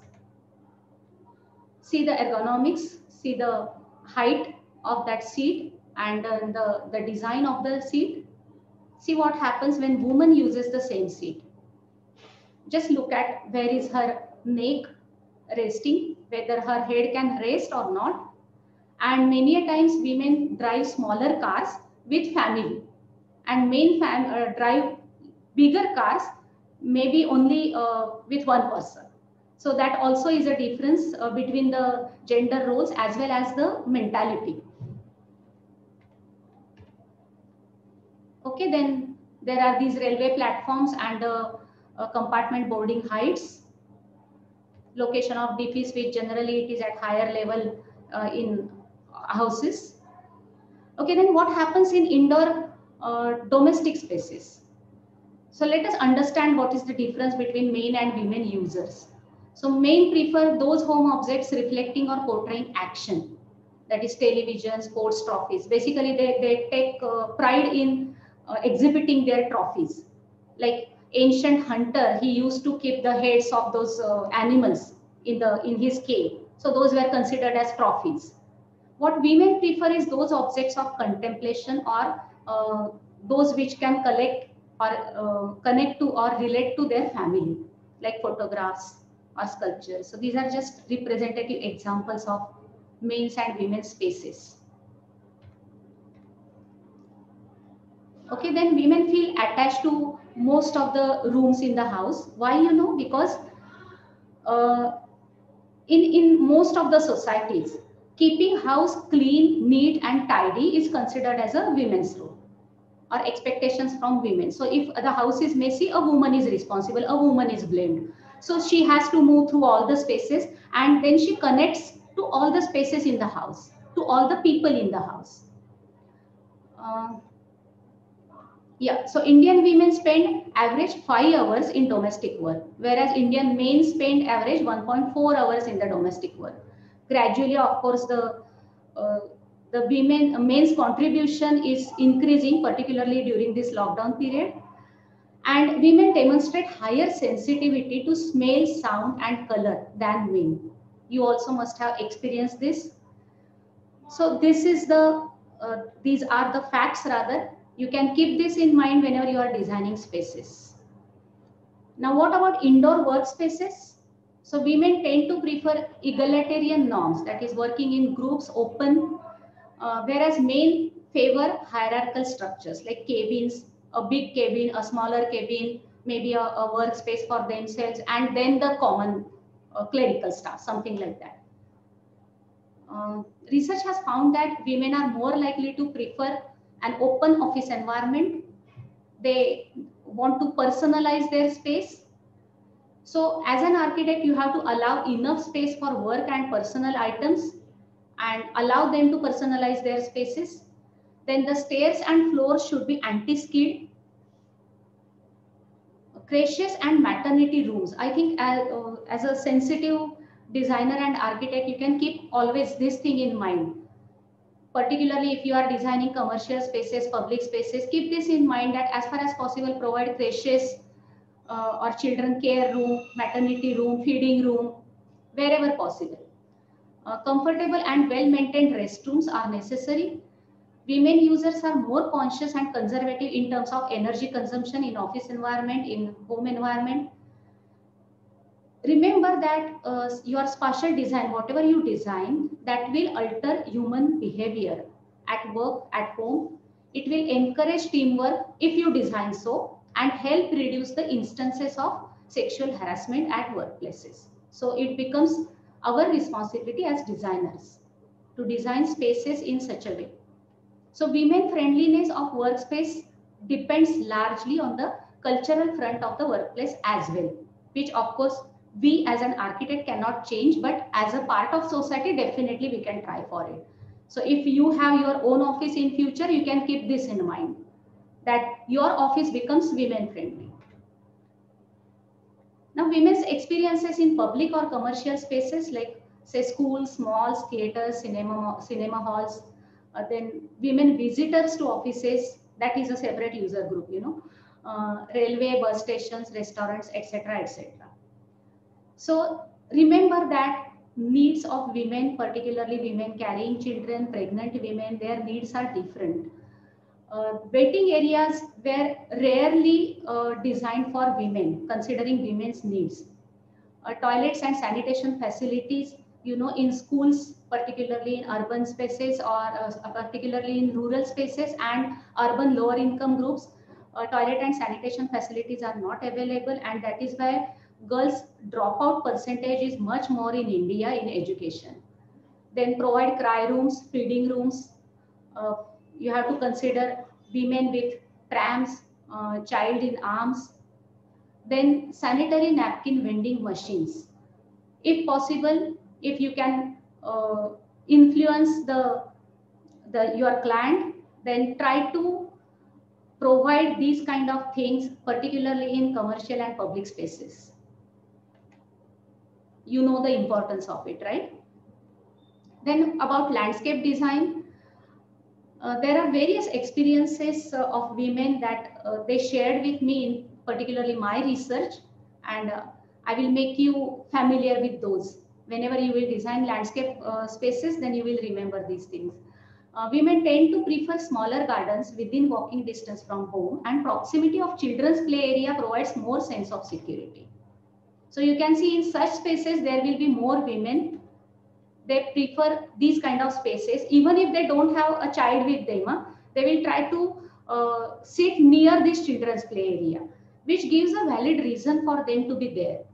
See the ergonomics, see the height of that seat and uh, the, the design of the seat. See what happens when woman uses the same seat. Just look at where is her neck resting, whether her head can rest or not. And many a times women drive smaller cars with family, and men fam uh, drive bigger cars maybe only uh, with one person. So that also is a difference uh, between the gender roles as well as the mentality. Okay, then there are these railway platforms and uh, uh, compartment boarding heights. Location of diffuse which generally it is at higher level uh, in houses. Okay, then what happens in indoor uh, domestic spaces? So let us understand what is the difference between men and women users. So men prefer those home objects reflecting or portraying action, that is television, sports trophies. Basically, they, they take uh, pride in uh, exhibiting their trophies. Like ancient hunter, he used to keep the heads of those uh, animals in the in his cave. So those were considered as trophies. What women prefer is those objects of contemplation or uh, those which can collect or uh, connect to or relate to their family, like photographs or sculptures. So these are just representative examples of men's and women's spaces. Okay, then women feel attached to most of the rooms in the house. Why, you know? Because uh, in, in most of the societies, keeping house clean, neat and tidy is considered as a women's role or expectations from women. So if the house is messy, a woman is responsible, a woman is blamed. So she has to move through all the spaces and then she connects to all the spaces in the house, to all the people in the house. Uh, Yeah, so Indian women spend average five hours in domestic work, whereas Indian men spend average one point four hours in the domestic work. Gradually, of course, the uh, the women uh, men's contribution is increasing, particularly during this lockdown period. And women demonstrate higher sensitivity to smell, sound, and color than men. You also must have experienced this. So this is the, uh, these are the facts rather. You can keep this in mind whenever you are designing spaces. Now, what about indoor workspaces? So women tend to prefer egalitarian norms, that is working in groups, open, uh, whereas men favor hierarchical structures like cabins, a big cabin, a smaller cabin, maybe a, a workspace for themselves, and then the common uh, clerical staff, something like that. Uh, research has found that women are more likely to prefer an open office environment. They want to personalize their space. So as an architect, you have to allow enough space for work and personal items and allow them to personalize their spaces. Then the stairs and floors should be anti-skid. Creches and maternity rooms. I think as, uh, as a sensitive designer and architect, you can keep always this thing in mind. Particularly if you are designing commercial spaces, public spaces, keep this in mind that as far as possible, provide creches uh, or children care room, maternity room, feeding room, wherever possible. Uh, comfortable and well-maintained restrooms are necessary. Women users are more conscious and conservative in terms of energy consumption in office environment, in home environment. Remember that uh, your spatial design, whatever you design, that will alter human behavior at work, at home. It will encourage teamwork if you design so, and help reduce the instances of sexual harassment at workplaces. So it becomes our responsibility as designers to design spaces in such a way. So women friendliness of workspace depends largely on the cultural front of the workplace as well, which of course we as an architect cannot change, but as a part of society, definitely we can try for it. So if you have your own office in future, you can keep this in mind, that your office becomes women friendly. Now, women's experiences in public or commercial spaces like say schools, malls, theaters, cinema, cinema halls, uh, then women visitors to offices, that is a separate user group, you know, uh, railway, bus stations, restaurants, et cetera, et cetera. So remember that needs of women, particularly women carrying children, pregnant women, their needs are different. Uh, waiting areas were rarely uh, designed for women, considering women's needs. Uh, toilets and sanitation facilities, you know, in schools, particularly in urban spaces or uh, particularly in rural spaces and urban lower income groups, uh, toilet and sanitation facilities are not available, and that is why girls dropout percentage is much more in India in education. Then provide cry rooms, feeding rooms. Uh, you have to consider women with prams, uh, child in arms. Then sanitary napkin vending machines. If possible, if you can uh, influence the, the your client, then try to provide these kind of things, particularly in commercial and public spaces. You know the importance of it, right? Then about landscape design, uh, there are various experiences uh, of women that uh, they shared with me in particularly my research, and uh, I will make you familiar with those. Whenever you will design landscape uh, spaces, then you will remember these things. Uh, women tend to prefer smaller gardens within walking distance from home, and proximity of children's play area provides more sense of security. So you can see in such spaces, there will be more women. They prefer these kind of spaces. Even if they don't have a child with them, uh, they will try to uh, sit near this children's play area, which gives a valid reason for them to be there.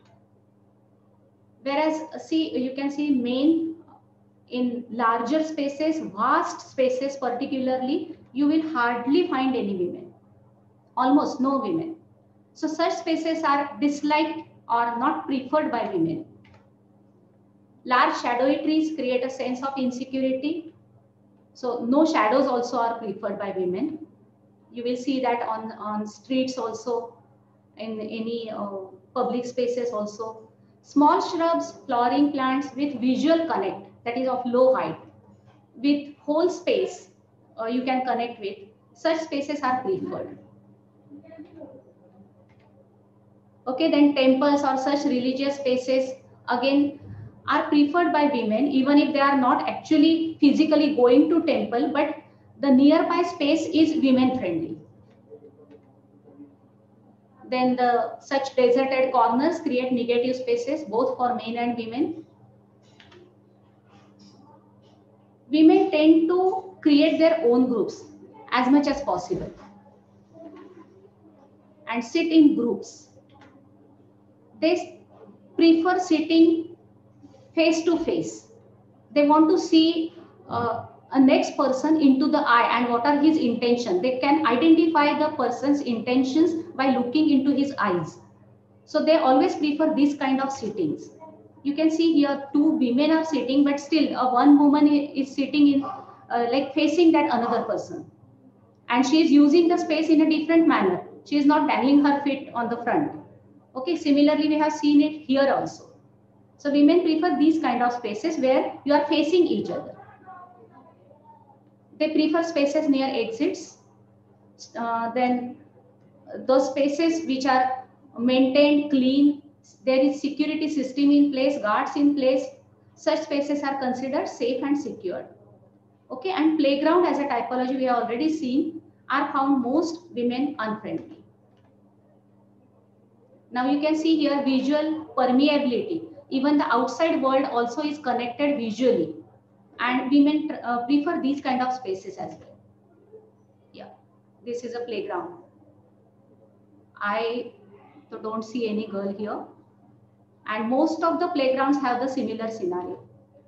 Whereas, see, you can see men in larger spaces, vast spaces particularly, you will hardly find any women, almost no women. So such spaces are disliked or not preferred by women. Large shadowy trees create a sense of insecurity. So no shadows also are preferred by women. You will see that on, on streets also, in any uh, public spaces also. Small shrubs, flowering plants with visual connect, that is of low height, with whole space uh, you can connect with. Such spaces are preferred. Okay, then temples or such religious spaces again are preferred by women, even if they are not actually physically going to temple, but the nearby space is women friendly. Then the such deserted corners create negative spaces both for men and women. Women tend to create their own groups as much as possible and sit in groups. They prefer sitting face to face. They want to see uh, a next person into the eye and what are his intentions. They can identify the person's intentions by looking into his eyes. So they always prefer this kind of sittings. You can see here two women are sitting, but still uh, one woman is sitting in uh, like facing that another person. And she is using the space in a different manner. She is not dangling her feet on the front. Okay, similarly, we have seen it here also. So women prefer these kind of spaces where you are facing each other. They prefer spaces near exits. Uh, then those spaces which are maintained clean, there is security system in place, guards in place. Such spaces are considered safe and secure. Okay, and playground as a typology we have already seen are found most women unfriendly. Now you can see here visual permeability. Even the outside world also is connected visually, and women uh, prefer these kind of spaces as well. Yeah, this is a playground. I don't see any girl here, and most of the playgrounds have the similar scenario.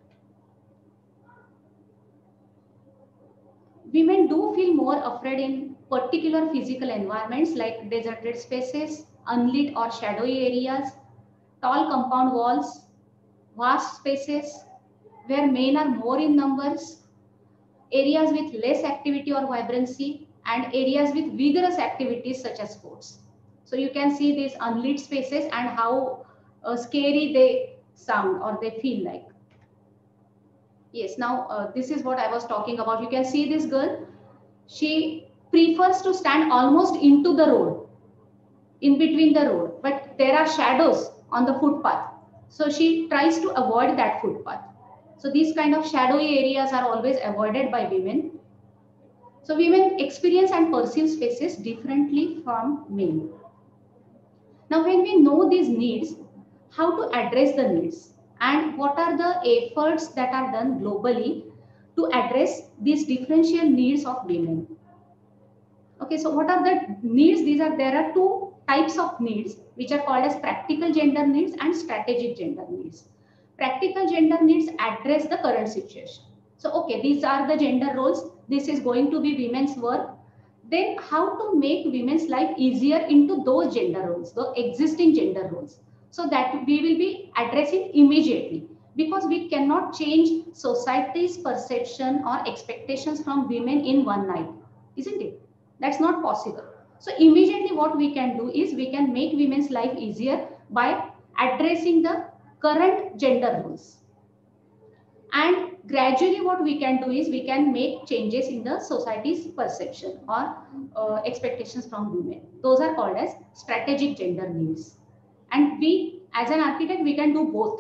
Women do feel more afraid in particular physical environments like deserted spaces, unlit or shadowy areas, tall compound walls, vast spaces where men are more in numbers, areas with less activity or vibrancy, and areas with vigorous activities such as sports. So you can see these unlit spaces and how uh, scary they sound or they feel like. Yes, now uh, this is what I was talking about. You can see this girl. She prefers to stand almost into the road, in between the road, but there are shadows on the footpath. So she tries to avoid that footpath. So these kind of shadowy areas are always avoided by women. So women experience and perceive spaces differently from men. Now when we know these needs, how to address the needs and what are the efforts that are done globally to address these differential needs of women. Okay, so what are the needs? These are, there are two types of needs which are called as practical gender needs and strategic gender needs. Practical gender needs address the current situation. So, okay, these are the gender roles. This is going to be women's work. Then how to make women's life easier into those gender roles, the existing gender roles. So that we will be addressing immediately, because we cannot change society's perception or expectations from women in one night, isn't it? That's not possible. So immediately what we can do is we can make women's life easier by addressing the current gender roles. And gradually what we can do is we can make changes in the society's perception or uh, expectations from women. Those are called as strategic gender needs. And we, as an architect, we can do both.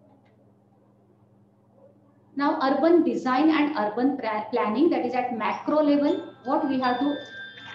Now, urban design and urban planning, that is at macro level, what we have to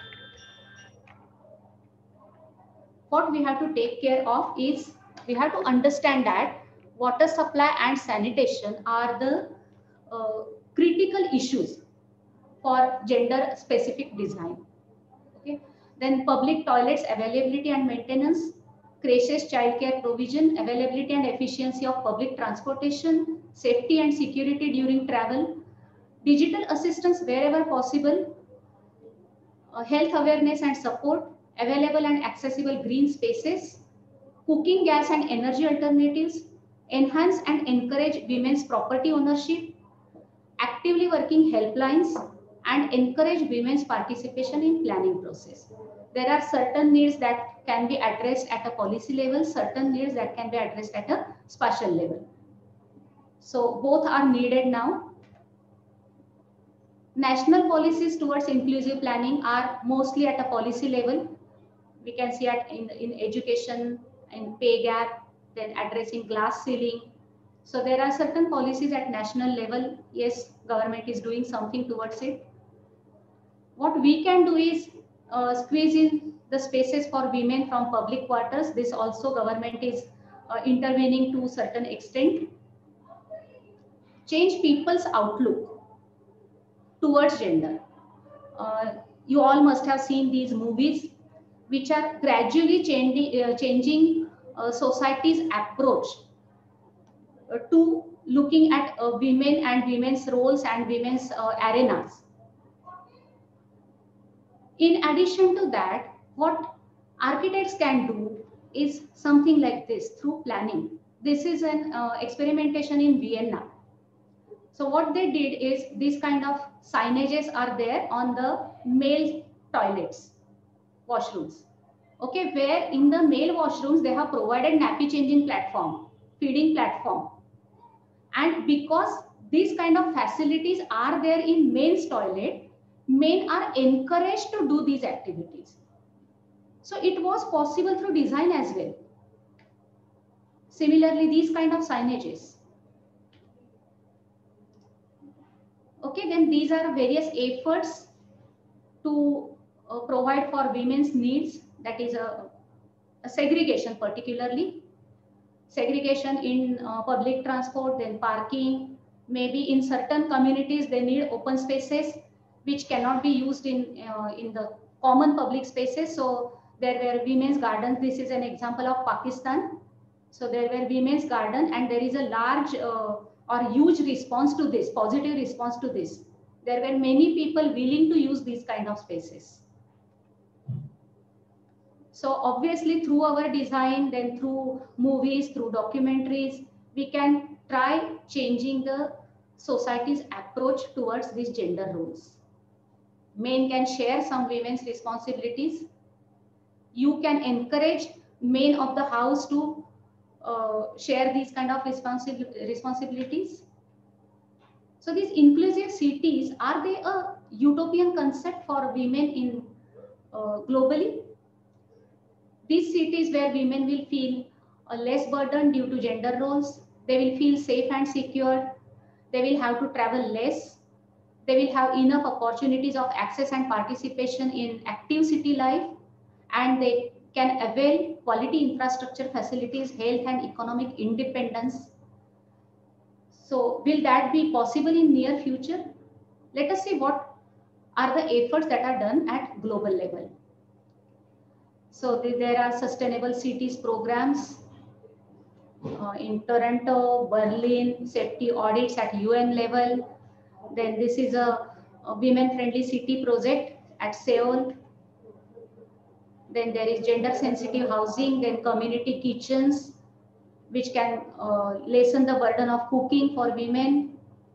what we have to take care of is we have to understand that water supply and sanitation are the uh, critical issues for gender specific design. Okay, then public toilets availability and maintenance, creches, childcare provision, availability and efficiency of public transportation, safety and security during travel, digital assistance wherever possible, uh, health awareness and support, available and accessible green spaces, cooking gas and energy alternatives, enhance and encourage women's property ownership, actively working helplines, and encourage women's participation in planning process. There are certain needs that can be addressed at a policy level, certain needs that can be addressed at a spatial level. So both are needed now. National policies towards inclusive planning are mostly at a policy level. We can see at in, in education, and pay gap, then addressing glass ceiling. So there are certain policies at national level. Yes, government is doing something towards it. What we can do is uh, squeeze in the spaces for women from public quarters. This also government is uh, intervening to a certain extent. Change people's outlook towards gender. Uh, you all must have seen these movies which are gradually changing, uh, changing uh, society's approach uh, to looking at uh, women and women's roles and women's uh, arenas. In addition to that, what architects can do is something like this through planning. This is an uh, experimentation in Vienna. So what they did is these kind of signages are there on the male toilets, washrooms. Okay, where in the male washrooms they have provided nappy changing platform, feeding platform. And because these kind of facilities are there in men's toilet, men are encouraged to do these activities. So it was possible through design as well. Similarly, these kind of signages. Okay, then these are various efforts to uh, provide for women's needs. That is a, a segregation, particularly segregation in uh, public transport, then parking. Maybe in certain communities they need open spaces which cannot be used in uh, in the common public spaces. So there were women's gardens. This is an example of Pakistan. So there were women's garden, and there is a large uh, or huge response to this, positive response to this. There were many people willing to use these kind of spaces. So obviously through our design, then through movies, through documentaries, we can try changing the society's approach towards these gender roles. Men can share some women's responsibilities. You can encourage men of the house to uh, share these kind of responsi responsibilities. So these inclusive cities, are they a utopian concept for women in uh, globally? These cities where women will feel uh, less burdened due to gender roles, they will feel safe and secure, they will have to travel less, they will have enough opportunities of access and participation in active city life, and they can avail quality infrastructure facilities, health and economic independence. So will that be possible in near future? Let us see what are the efforts that are done at global level. So there are sustainable cities programs uh, in Toronto, Berlin, safety audits at U N level. Then this is a, a women-friendly city project at Seoul. Then there is gender-sensitive housing, then community kitchens, which can uh, lessen the burden of cooking for women.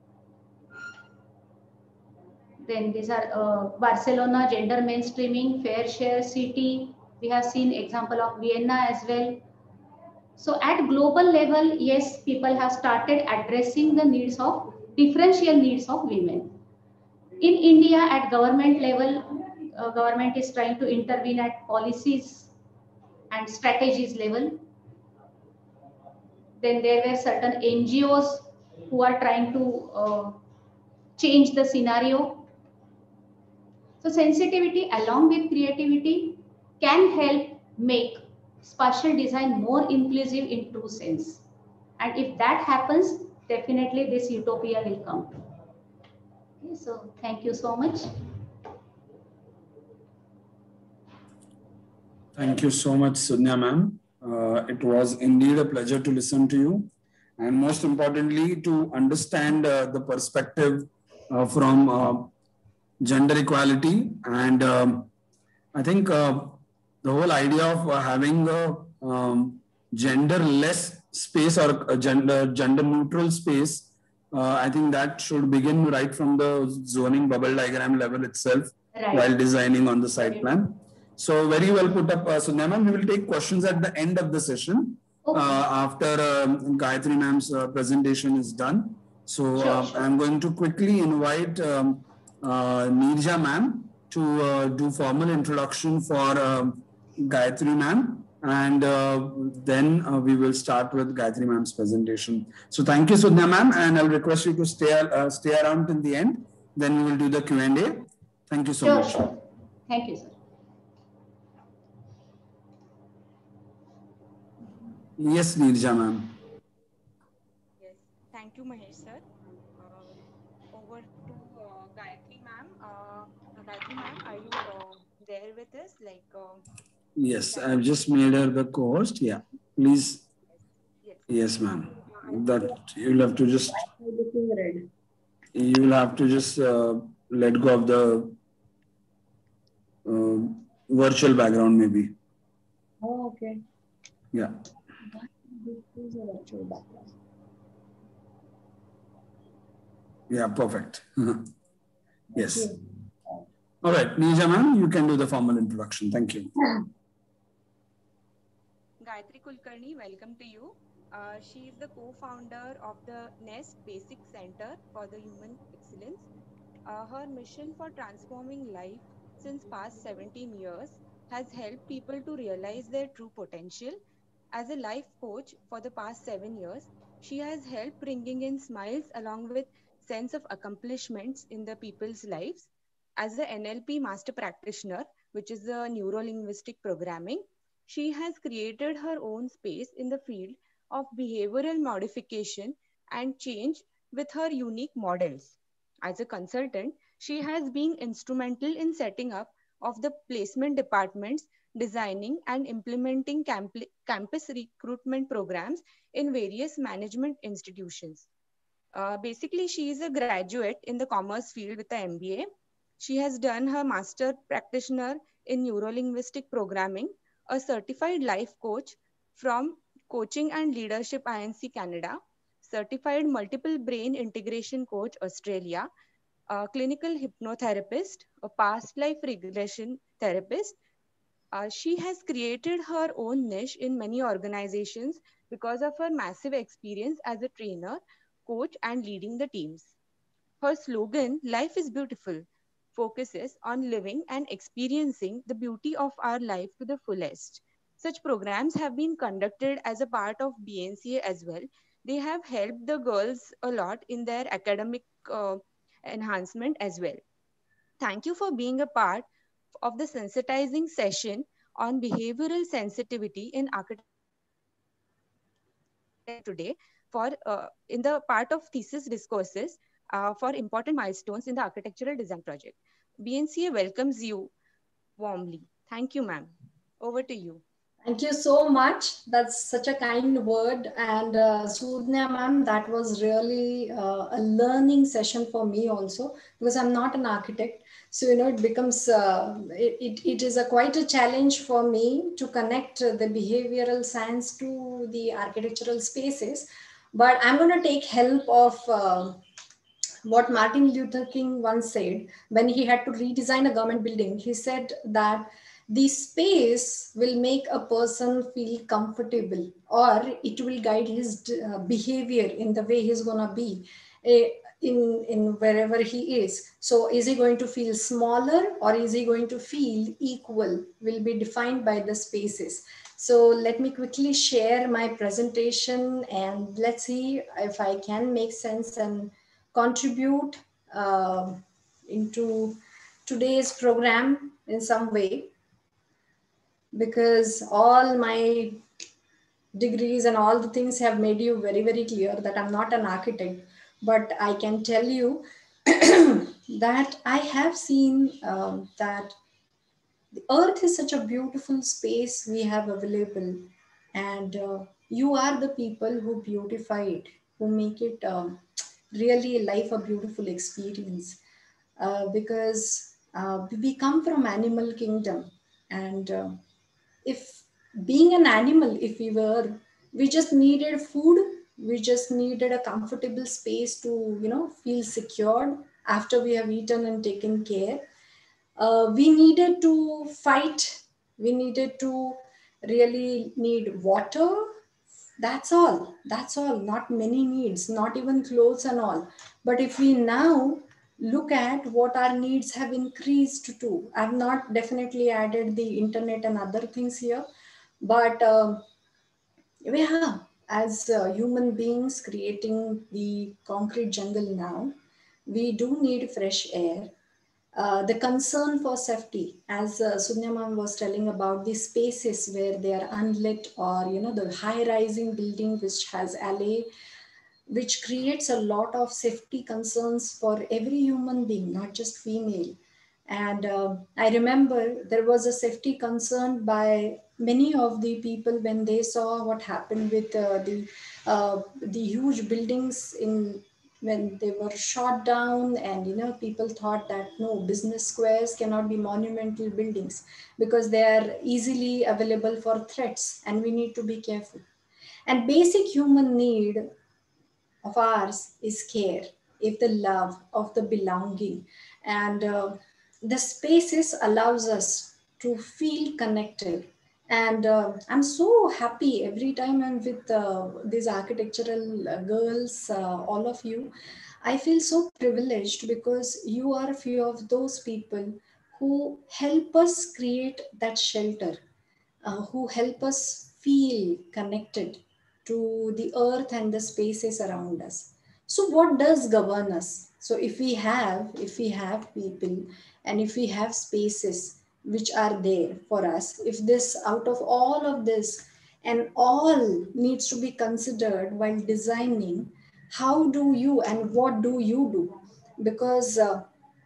Then these are uh, Barcelona, gender mainstreaming, fair share city. We have seen example of Vienna as well. So at global level, yes, people have started addressing the needs of, differential needs of women. In India, at government level, uh, government is trying to intervene at policies and strategies level. Then there were certain N G Os who are trying to uh, change the scenario. So sensitivity along with creativity can help make spatial design more inclusive in true sense. And if that happens, definitely this utopia will come. Okay, so thank you so much. Thank you so much, Sudhnya ma'am. Uh, it was indeed a pleasure to listen to you, and most importantly, to understand uh, the perspective uh, from uh, gender equality. And um, I think uh, the whole idea of uh, having a um, genderless space or a gender gender neutral space, uh, I think that should begin right from the zoning bubble diagram level itself, right, while designing on the site plan. So very well put up, uh, Sudhnya ma'am. We will take questions at the end of the session, okay, uh, after uh, Gayatri ma'am's uh, presentation is done. So sure, uh, sure. I'm going to quickly invite um, uh, Neerja ma'am to uh, do formal introduction for uh, Gayatri ma'am, And uh, then uh, we will start with Gayatri ma'am's presentation. So thank you, Sudhna ma'am, and I'll request you to stay, uh, stay around till the end. Then we will do the Q and A. Thank you so sure, much. Sure. Thank you, sir. Yes, Neerja ma'am. Yes, thank you, Mahesh sir. Uh, over to uh, Gayatri ma'am. Uh, Gayatri ma'am, are you uh, there with us? Like, uh, yes, I've just made her the co-host. Yeah, please. Yes, yes ma'am. Uh, That you'll have to just. You will have to just uh, let go of the uh, virtual background, maybe. Oh, okay. Yeah. This is a virtual background. Yeah, perfect. Yes. Yes. All right, Neerja ma'am, you can do the formal introduction. Thank you. Gayatri Kulkarni, welcome to you. Uh, she is the co-founder of the Nest Basic Center for the Human Excellence. Uh, her mission for transforming life since past seventeen years has helped people to realize their true potential. As a life coach for the past seven years, she has helped bringing in smiles along with sense of accomplishments in the people's lives. As a N L P master practitioner, which is the neuro-linguistic programming, she has created her own space in the field of behavioral modification and change with her unique models. As a consultant, she has been instrumental in setting up of the placement departments, designing and implementing camp campus recruitment programs in various management institutions. Uh, basically, she is a graduate in the commerce field with an M B A. She has done her master practitioner in neuro-linguistic programming, a certified life coach from Coaching and Leadership I N C Canada, certified multiple brain integration coach Australia, a clinical hypnotherapist, a past life regression therapist. Uh, she has created her own niche in many organizations because of her massive experience as a trainer, coach, and leading the teams. Her slogan, Life is Beautiful, focuses on living and experiencing the beauty of our life to the fullest. Such programs have been conducted as a part of B N C A as well. They have helped the girls a lot in their academic uh, enhancement as well. Thank you for being a part of the sensitizing session on behavioral sensitivity in architecture today for uh, in the part of thesis discourses uh, for important milestones in the architectural design project. B N C A welcomes you warmly. Thank you, ma'am. Over to you. Thank you so much. That's such a kind word. And uh, Sudhna ma'am, that was really uh, a learning session for me also, because I'm not an architect. So, you know, it becomes, uh, it, it, it is a quite a challenge for me to connect uh, the behavioral science to the architectural spaces. But I'm going to take help of uh, what Martin Luther King once said when he had to redesign a government building. He said that the space will make a person feel comfortable, or it will guide his uh, behavior in the way he's going to be uh, in, in wherever he is. So is he going to feel smaller or is he going to feel equal will be defined by the spaces. So let me quickly share my presentation and let's see if I can make sense and contribute uh, into today's program in some way, because all my degrees and all the things have made you very, very clear that I'm not an architect, but I can tell you that I have seen um, that the earth is such a beautiful space we have available, and uh, you are the people who beautify it, who make it um, really life a beautiful experience, uh, because uh, we come from animal kingdom, and uh, if being an animal, if we were, we just needed food, we just needed a comfortable space to, you know, feel secured after we have eaten and taken care. Uh, we needed to fight, we needed to really need water. That's all, that's all, not many needs, not even clothes and all. But if we now look at what our needs have increased to, I've not definitely added the internet and other things here, But um, yeah, as uh, human beings creating the concrete jungle now, we do need fresh air. Uh, the concern for safety, as uh, Sudhnya ma'am was telling about the spaces where they are unlit, or you know, the high-rising building which has alley, which creates a lot of safety concerns for every human being, not just female. And uh, I remember there was a safety concern by many of the people when they saw what happened with uh, the uh, the huge buildings in when they were shot down. And you know, people thought that no, business squares cannot be monumental buildings because they are easily available for threats, and we need to be careful. And basic human need of ours is care, if the love of the belonging. And uh, the spaces allows us to feel connected. And uh, I'm so happy every time I'm with uh, these architectural uh, girls, uh, all of you. I feel so privileged because you are a few of those people who help us create that shelter, uh, who help us feel connected to the earth and the spaces around us. So what does govern us? So if we have, if we have people, and if we have spaces which are there for us, if this, out of all of this, and all needs to be considered while designing, how do you and what do you do? Because uh,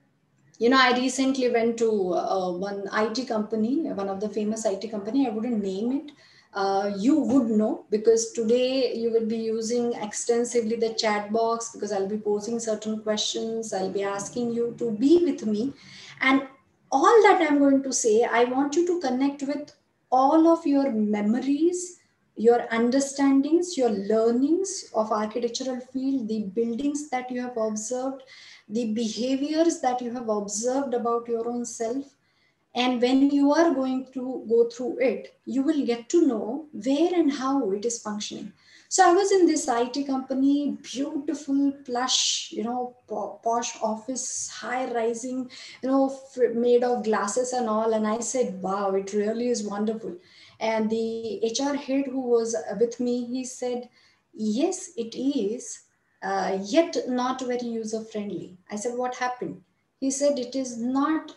you know, I recently went to uh, one I T company, one of the famous I T company. I wouldn't name it. Uh, you would know, because today you will be using extensively the chat box, because I'll be posing certain questions. I'll be asking you to be with me. And all that I'm going to say, I want you to connect with all of your memories, your understandings, your learnings of architectural field, the buildings that you have observed, the behaviors that you have observed about your own self. And when you are going to go through it, you will get to know where and how it is functioning. So I was in this I T company, beautiful, plush, you know, po- posh office, high rising, you know, f- made of glasses and all. And I said, wow, it really is wonderful. And the H R head who was with me, he said, yes, it is, uh, yet not very user friendly. I said, what happened? He said, it is not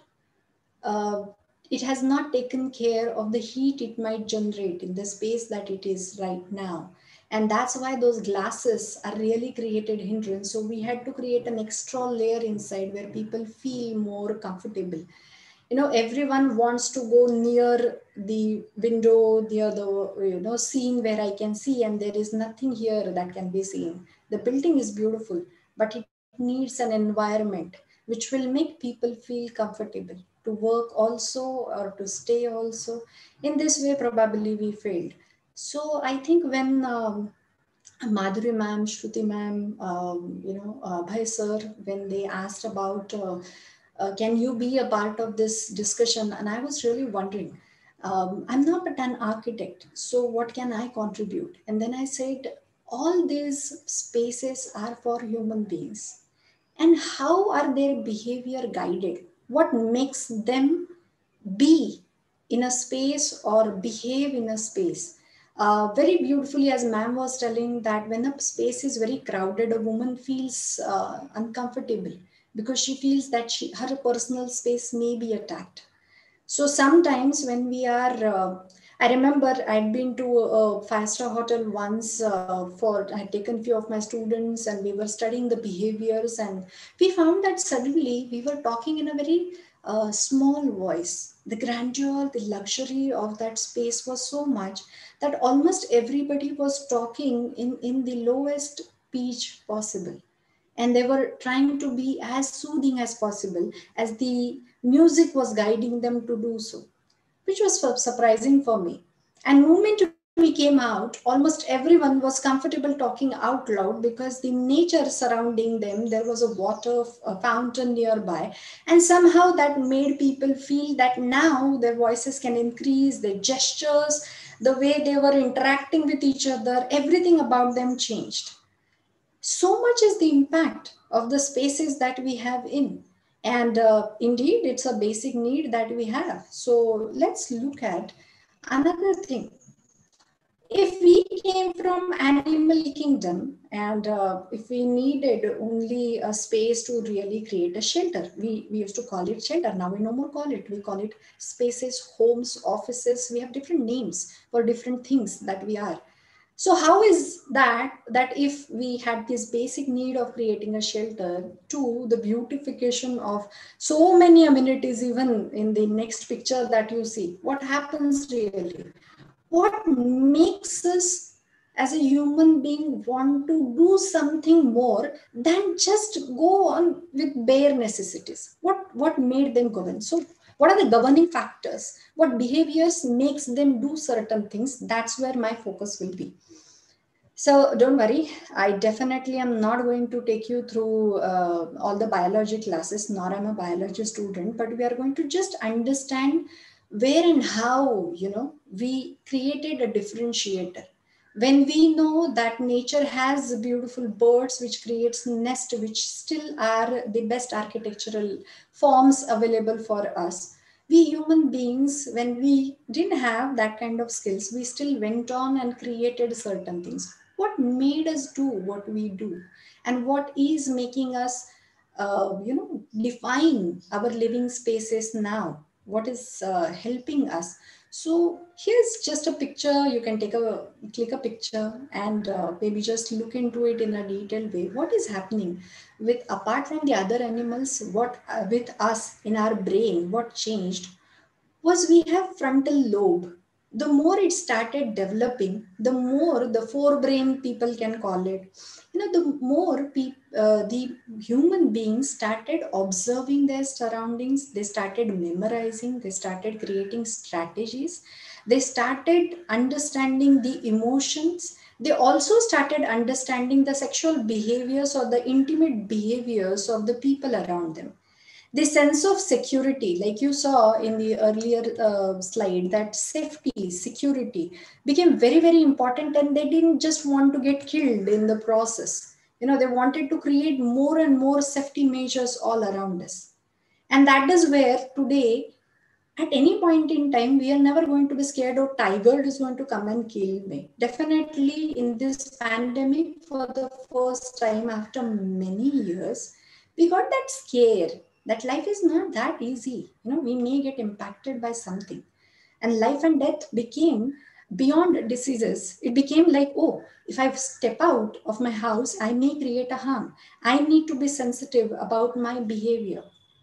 uh, it has not taken care of the heat it might generate in the space that it is right now. And that's why those glasses are really created hindrance. So we had to create an extra layer inside where people feel more comfortable. You know, everyone wants to go near the window, near the, you know, scene where I can see, and there is nothing here that can be seen. The building is beautiful, but it needs an environment which will make people feel comfortable to work also, or to stay also. In this way, probably we failed. So I think when um, Madhuri ma'am, Shruti ma'am, um, you know, uh, Bhai sir, when they asked about, uh, uh, can you be a part of this discussion? And I was really wondering, um, I'm not an architect, so what can I contribute? And then I said, all these spaces are for human beings. And how are their behavior guided? What makes them be in a space or behave in a space? Uh, very beautifully, as ma'am was telling, that when a space is very crowded, a woman feels uh, uncomfortable because she feels that she, her personal space may be attacked. So sometimes when we are, uh, I remember I'd been to a five-star hotel once uh, for, I had taken few of my students and we were studying the behaviors, and we found that suddenly we were talking in a very uh, small voice. The grandeur, the luxury of that space was so much that almost everybody was talking in, in the lowest pitch possible, and they were trying to be as soothing as possible as the music was guiding them to do so, which was surprising for me. And moment we came out, almost everyone was comfortable talking out loud because the nature surrounding them, there was a water a fountain nearby, and somehow that made people feel that now their voices can increase, their gestures, the way they were interacting with each other, everything about them changed. So much is the impact of the spaces that we have in. And uh, indeed, it's a basic need that we have. So let's look at another thing. if we came from animal kingdom and uh, if we needed only a space to really create a shelter, we, we used to call it shelter. Now we no more call it. We call it spaces, homes, offices. We have different names for different things that we are. So how is that, that if we had this basic need of creating a shelter to the beautification of so many amenities, even in the next picture that you see, what happens really? What makes us as a human being want to do something more than just go on with bare necessities? What, what made them govern? So what are the governing factors? What behaviors makes them do certain things? That's where my focus will be. So don't worry, I definitely am not going to take you through uh, all the biology classes, nor am a biology student, but we are going to just understand where and how, you know, we created a differentiator. When we know that nature has beautiful birds, which creates nest, which still are the best architectural forms available for us. We human beings, when we didn't have that kind of skills, we still went on and created certain things. What made us do what we do, and what is making us uh, you know define our living spaces now? What is uh, helping us? So here's just a picture. You can take a click a picture and uh, maybe just look into it in a detailed way. What is happening with, apart from the other animals, what uh, with us in our brain, what changed was we have frontal lobe. The more it started developing, the more the forebrain, people can call it, you know, the more pe- uh, the human beings started observing their surroundings, they started memorizing, they started creating strategies, they started understanding the emotions, they also started understanding the sexual behaviors or the intimate behaviors of the people around them. The sense of security, like you saw in the earlier uh, slide, that safety, security became very, very important, and they didn't just want to get killed in the process. You know, they wanted to create more and more safety measures all around us. And that is where today, at any point in time, we are never going to be scared of tiger is going to come and kill me. Definitely in this pandemic, for the first time after many years, we got that scare that life is not that easy. You know, we may get impacted by something. And life and death became beyond diseases. It became like, oh, if I step out of my house, I may create a harm. I need to be sensitive about my behavior.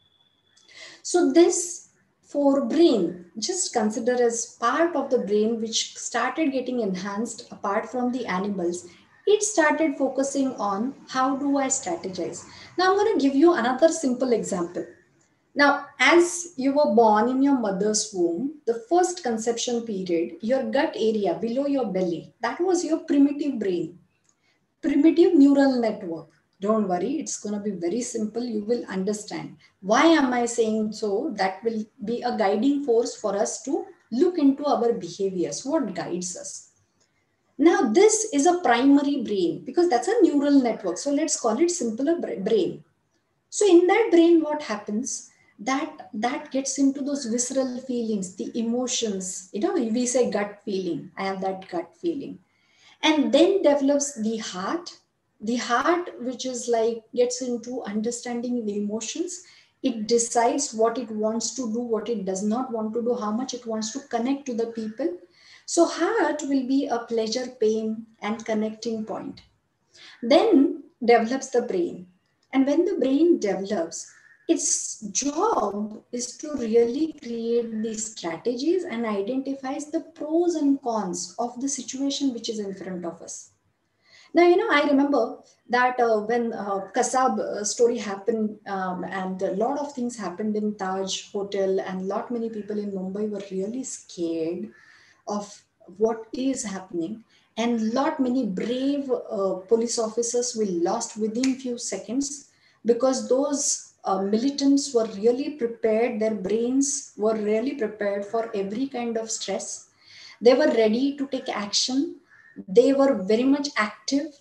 So this forebrain, just consider as part of the brain which started getting enhanced apart from the animals. It started focusing on how do I strategize. Now I'm going to give you another simple example. Now, as you were born in your mother's womb, the first conception period, your gut area below your belly, that was your primitive brain, primitive neural network. Don't worry, it's going to be very simple. You will understand. Why am I saying so? That will be a guiding force for us to look into our behaviors, what guides us. Now, this is a primary brain because that's a neural network. So let's call it simpler brain. So in that brain, what happens? That, that gets into those visceral feelings, the emotions. You know, we say gut feeling. I have that gut feeling. And then develops the heart. The heart, which is like gets into understanding the emotions. It decides what it wants to do, what it does not want to do, how much it wants to connect to the people. So heart will be a pleasure, pain, and connecting point. Then develops the brain. And when the brain develops, its job is to really create these strategies and identifies the pros and cons of the situation which is in front of us. Now, you know, I remember that uh, when uh, Kasab uh, story happened um, and a lot of things happened in Taj Hotel, and lot many people in Mumbai were really scared of what is happening, and lot many brave uh, police officers were lost within few seconds because those uh, militants were really prepared. Their brains were really prepared for every kind of stress. They were ready to take action. They were very much active,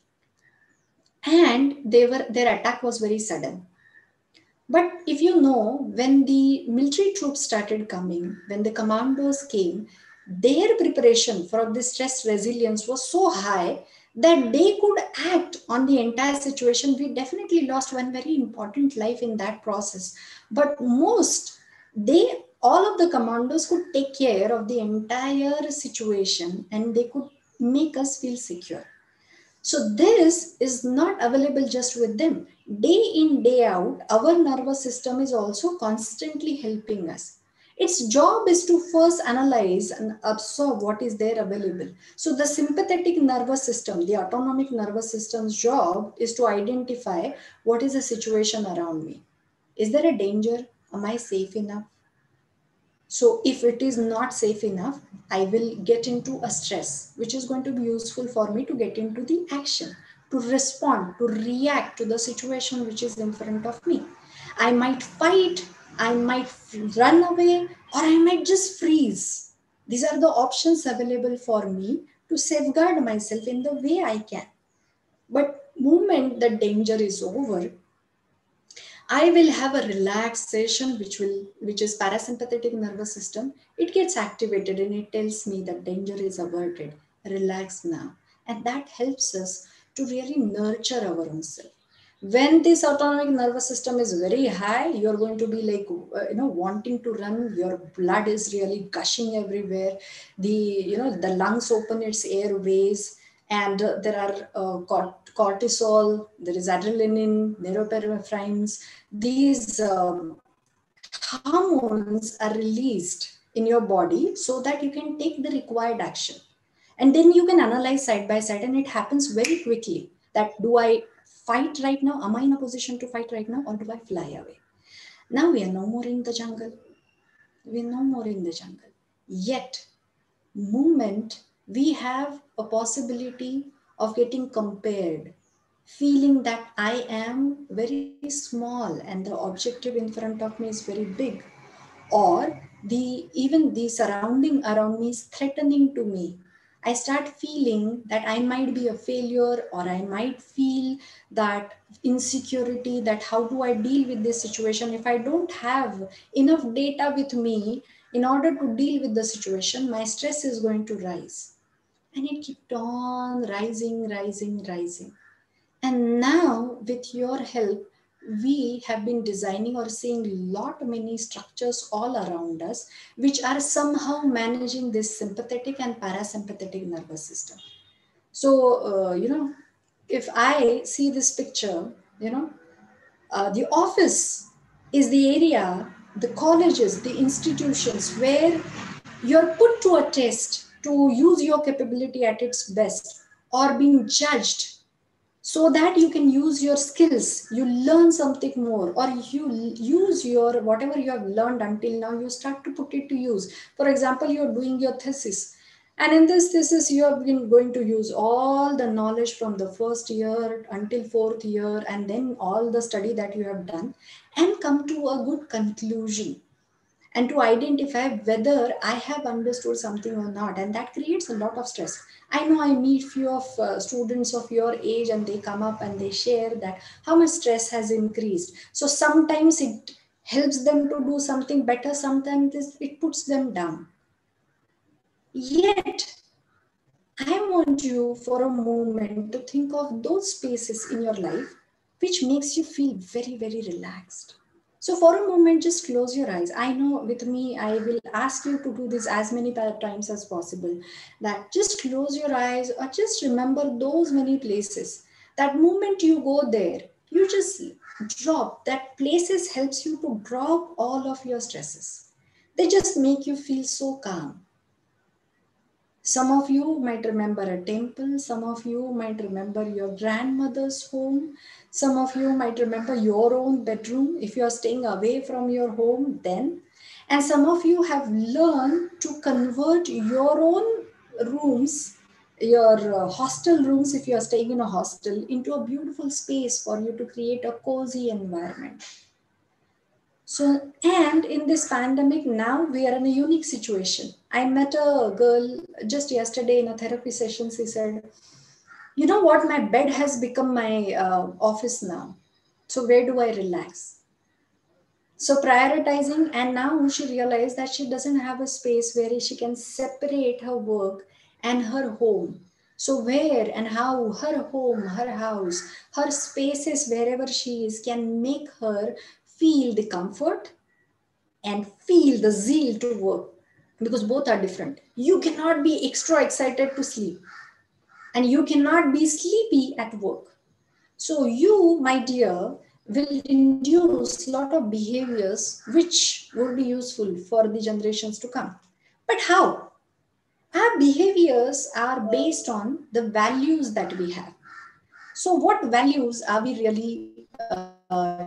and they were their attack was very sudden. But if you know, when the military troops started coming, when the commandos came, their preparation for this stress resilience was so high that they could act on the entire situation. We definitely lost one very important life in that process. But most, they, all of the commandos could take care of the entire situation and they could make us feel secure. So this is not available just with them. Day in, day out, our nervous system is also constantly helping us. Its job is to first analyze and absorb what is there available. So the sympathetic nervous system, the autonomic nervous system's job is to identify what is the situation around me. Is there a danger? Am I safe enough? So if it is not safe enough, I will get into a stress, which is going to be useful for me to get into the action, to respond, to react to the situation which is in front of me. I might fight, I might run away, or I might just freeze. These are the options available for me to safeguard myself in the way I can. But moment the danger is over, I will have a relaxation, which will, which is parasympathetic nervous system. It gets activated and it tells me that danger is averted. Relax now. And that helps us to really nurture our own self. When this autonomic nervous system is very high, you're going to be like, uh, you know, wanting to run. Your blood is really gushing everywhere. The, you know, the lungs open its airways, and uh, there are uh, cort- cortisol, there is adrenaline, neuropenephrine's. These um, hormones are released in your body so that you can take the required action. And then you can analyze side by side, and it happens very quickly. That, do I fight right now? Am I in a position to fight right now, or do I fly away? Now we are no more in the jungle. We are no more in the jungle. Yet, moment, we have a possibility of getting compared, feeling that I am very small and the objective in front of me is very big, or the even the surrounding around me is threatening to me. I start feeling that I might be a failure, or I might feel that insecurity, that how do I deal with this situation if I don't have enough data with me in order to deal with the situation. My stress is going to rise, and it kept on rising, rising, rising. And now, with your help, we have been designing or seeing lot many structures all around us, which are somehow managing this sympathetic and parasympathetic nervous system. So, uh, you know, if I see this picture, you know, uh, the office is the area, the colleges, the institutions where you're put to a test to use your capability at its best, or being judged so that you can use your skills, you learn something more, or you use your whatever you have learned until now, you start to put it to use. For example, you're doing your thesis, and in this thesis you have been going to use all the knowledge from the first year until fourth year, and then all the study that you have done, and come to a good conclusion, and to identify whether I have understood something or not. And that creates a lot of stress. I know I meet few of uh, students of your age, and they come up and they share that how much stress has increased. So sometimes it helps them to do something better, sometimes it puts them down. Yet, I want you for a moment to think of those spaces in your life which makes you feel very, very relaxed. So for a moment, just close your eyes. I know with me, I will ask you to do this as many times as possible. That just close your eyes, or just remember those many places. That moment you go there, you just drop. That places helps you to drop all of your stresses. They just make you feel so calm. Some of you might remember a temple. Some of you might remember your grandmother's home. Some of you might remember your own bedroom if you are staying away from your home then. And some of you have learned to convert your own rooms, your uh, hostel rooms, if you are staying in a hostel, into a beautiful space for you to create a cozy environment. So, and in this pandemic, now we are in a unique situation. I met a girl just yesterday in a therapy session. She said, you know what, my bed has become my uh, office now. So where do I relax? So prioritizing, and now she realized that she doesn't have a space where she can separate her work and her home. So where and how her home, her house, her spaces, wherever she is, can make her feel the comfort and feel the zeal to work, because both are different. You cannot be extra excited to sleep, and you cannot be sleepy at work. So you, my dear, will induce a lot of behaviors which would be useful for the generations to come. But how? Our behaviors are based on the values that we have. So what values are we really uh,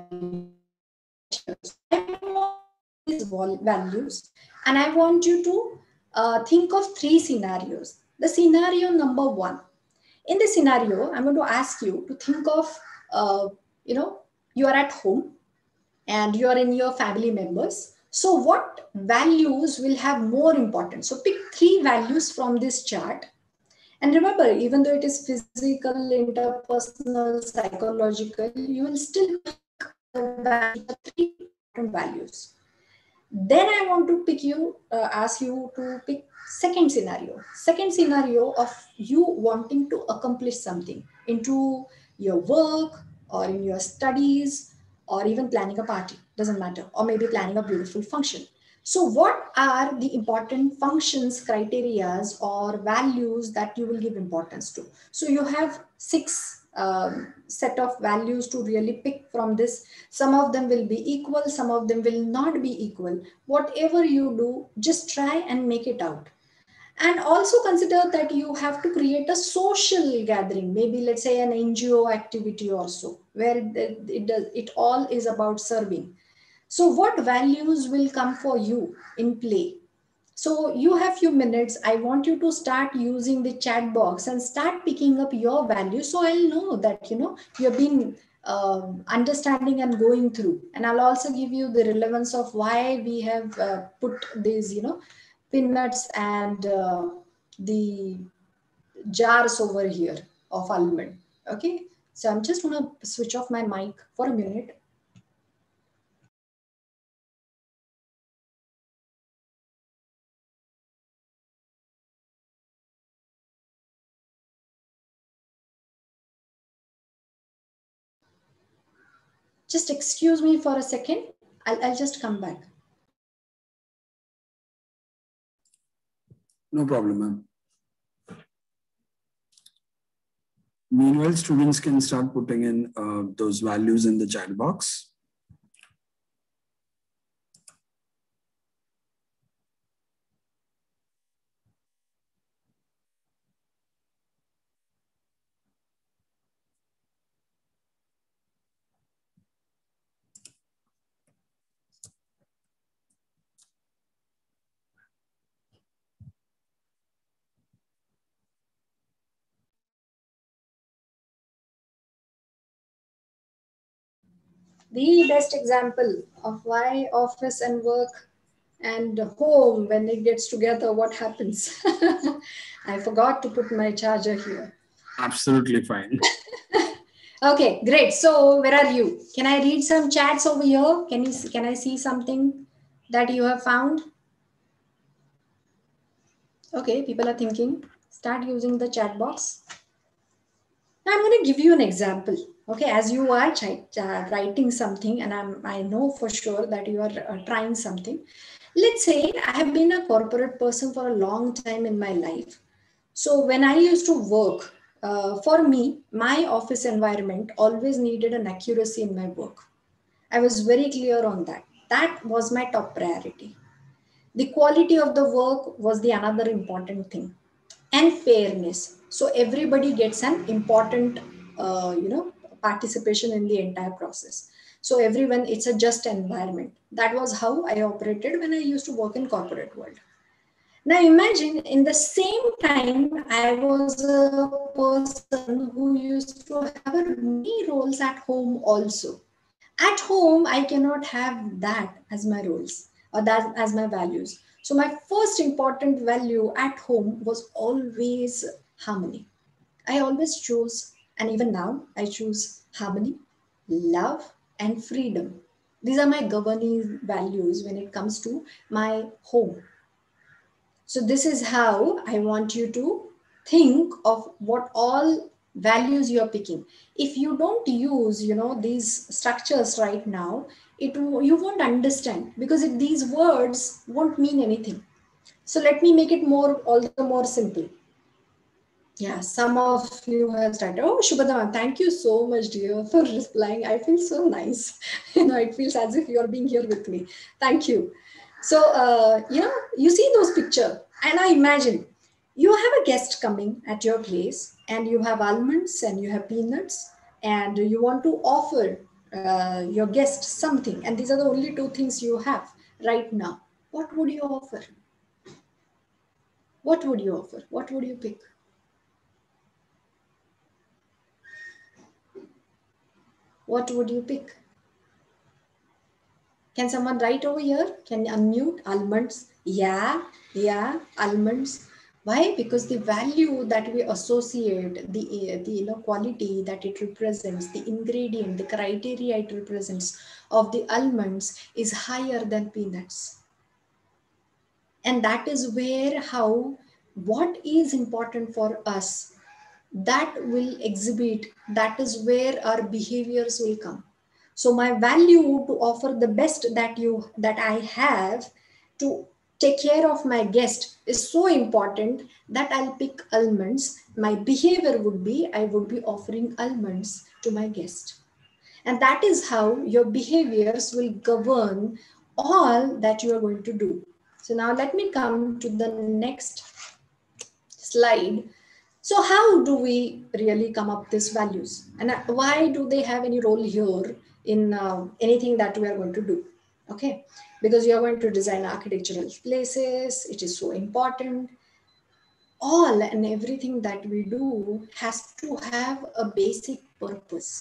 these values, and I want you to uh, think of three scenarios. The scenario number one. In this scenario, I'm going to ask you to think of, uh, you know, you are at home and you are in your family members. So what values will have more importance? So pick three values from this chart. And remember, even though it is physical, interpersonal, psychological, you will still pick the three important values. Then I want to pick you, uh, ask you to pick second scenario. Second scenario of you wanting to accomplish something into your work or in your studies or even planning a party, doesn't matter, or maybe planning a beautiful function. So what are the important functions, criterias, or values that you will give importance to? So you have six um, set of values to really pick from this. Some of them will be equal, some of them will not be equal. Whatever you do, just try and make it out. And also consider that you have to create a social gathering, maybe let's say an N G O activity or so, where it, it, does, it all is about serving. So what values will come for you in play? So you have few minutes. I want you to start using the chat box and start picking up your values. So I'll know that, you know, you've been uh, understanding and going through. And I'll also give you the relevance of why we have uh, put these, you know, peanuts and uh, the jars over here of almond. Okay. So I'm just going to switch off my mic for a minute. Just excuse me for a second. I'll, I'll just come back. No problem, ma'am. Meanwhile, students can start putting in uh, those values in the chat box. The best example of why office and work and home, when it gets together, what happens? I forgot to put my charger here. Absolutely fine. Okay, great. So where are you? Can I read some chats over here? Can you can I see something that you have found? Okay, people are thinking. Start using the chat box. Now I'm going to give you an example. Okay, as you are uh, writing something, and I'm, I know for sure that you are uh, trying something. Let's say I have been a corporate person for a long time in my life. So when I used to work, uh, for me, my office environment always needed an accuracy in my work. I was very clear on that. That was my top priority. The quality of the work was the another important thing, and fairness. So everybody gets an important, uh, you know, participation in the entire process. So everyone, it's a just environment. That was how I operated when I used to work in corporate world. Now imagine in the same time, I was a person who used to have many roles at home also. At home, I cannot have that as my roles or that as my values. So my first important value at home was always harmony. I always chose, and even now I choose harmony, love, and freedom. These are my governing values when it comes to my home. So this is how I want you to think of what all values you're picking. If you don't use, you know, these structures right now, it you won't understand, because it, these words won't mean anything. So let me make it more, all the more simple. Yeah, some of you have started. Oh, Shubhadama, thank you so much, dear, for replying. I feel so nice. You know, it feels as if you are being here with me. Thank you. So, uh, you know, you see those pictures, and I imagine you have a guest coming at your place, and you have almonds and you have peanuts, and you want to offer uh, your guest something, and these are the only two things you have right now. What would you offer? What would you offer? What would you pick? What would you pick? Can someone write over here? Can you unmute? Almonds. Yeah, yeah, almonds. Why? Because the value that we associate, the, the you know, quality that it represents, the ingredient, the criteria it represents of the almonds is higher than peanuts. And that is where how, what is important for us, that will exhibit, that is where our behaviors will come. So my value to offer the best that you that I have to take care of my guest is so important that I'll pick almonds. My behavior would be, I would be offering almonds to my guest. And that is how your behaviors will govern all that you are going to do. So now let me come to the next slide. So how do we really come up with these values, and why do they have any role here in uh, anything that we are going to do? Okay, because you are going to design architectural places, it is so important. All and everything that we do has to have a basic purpose.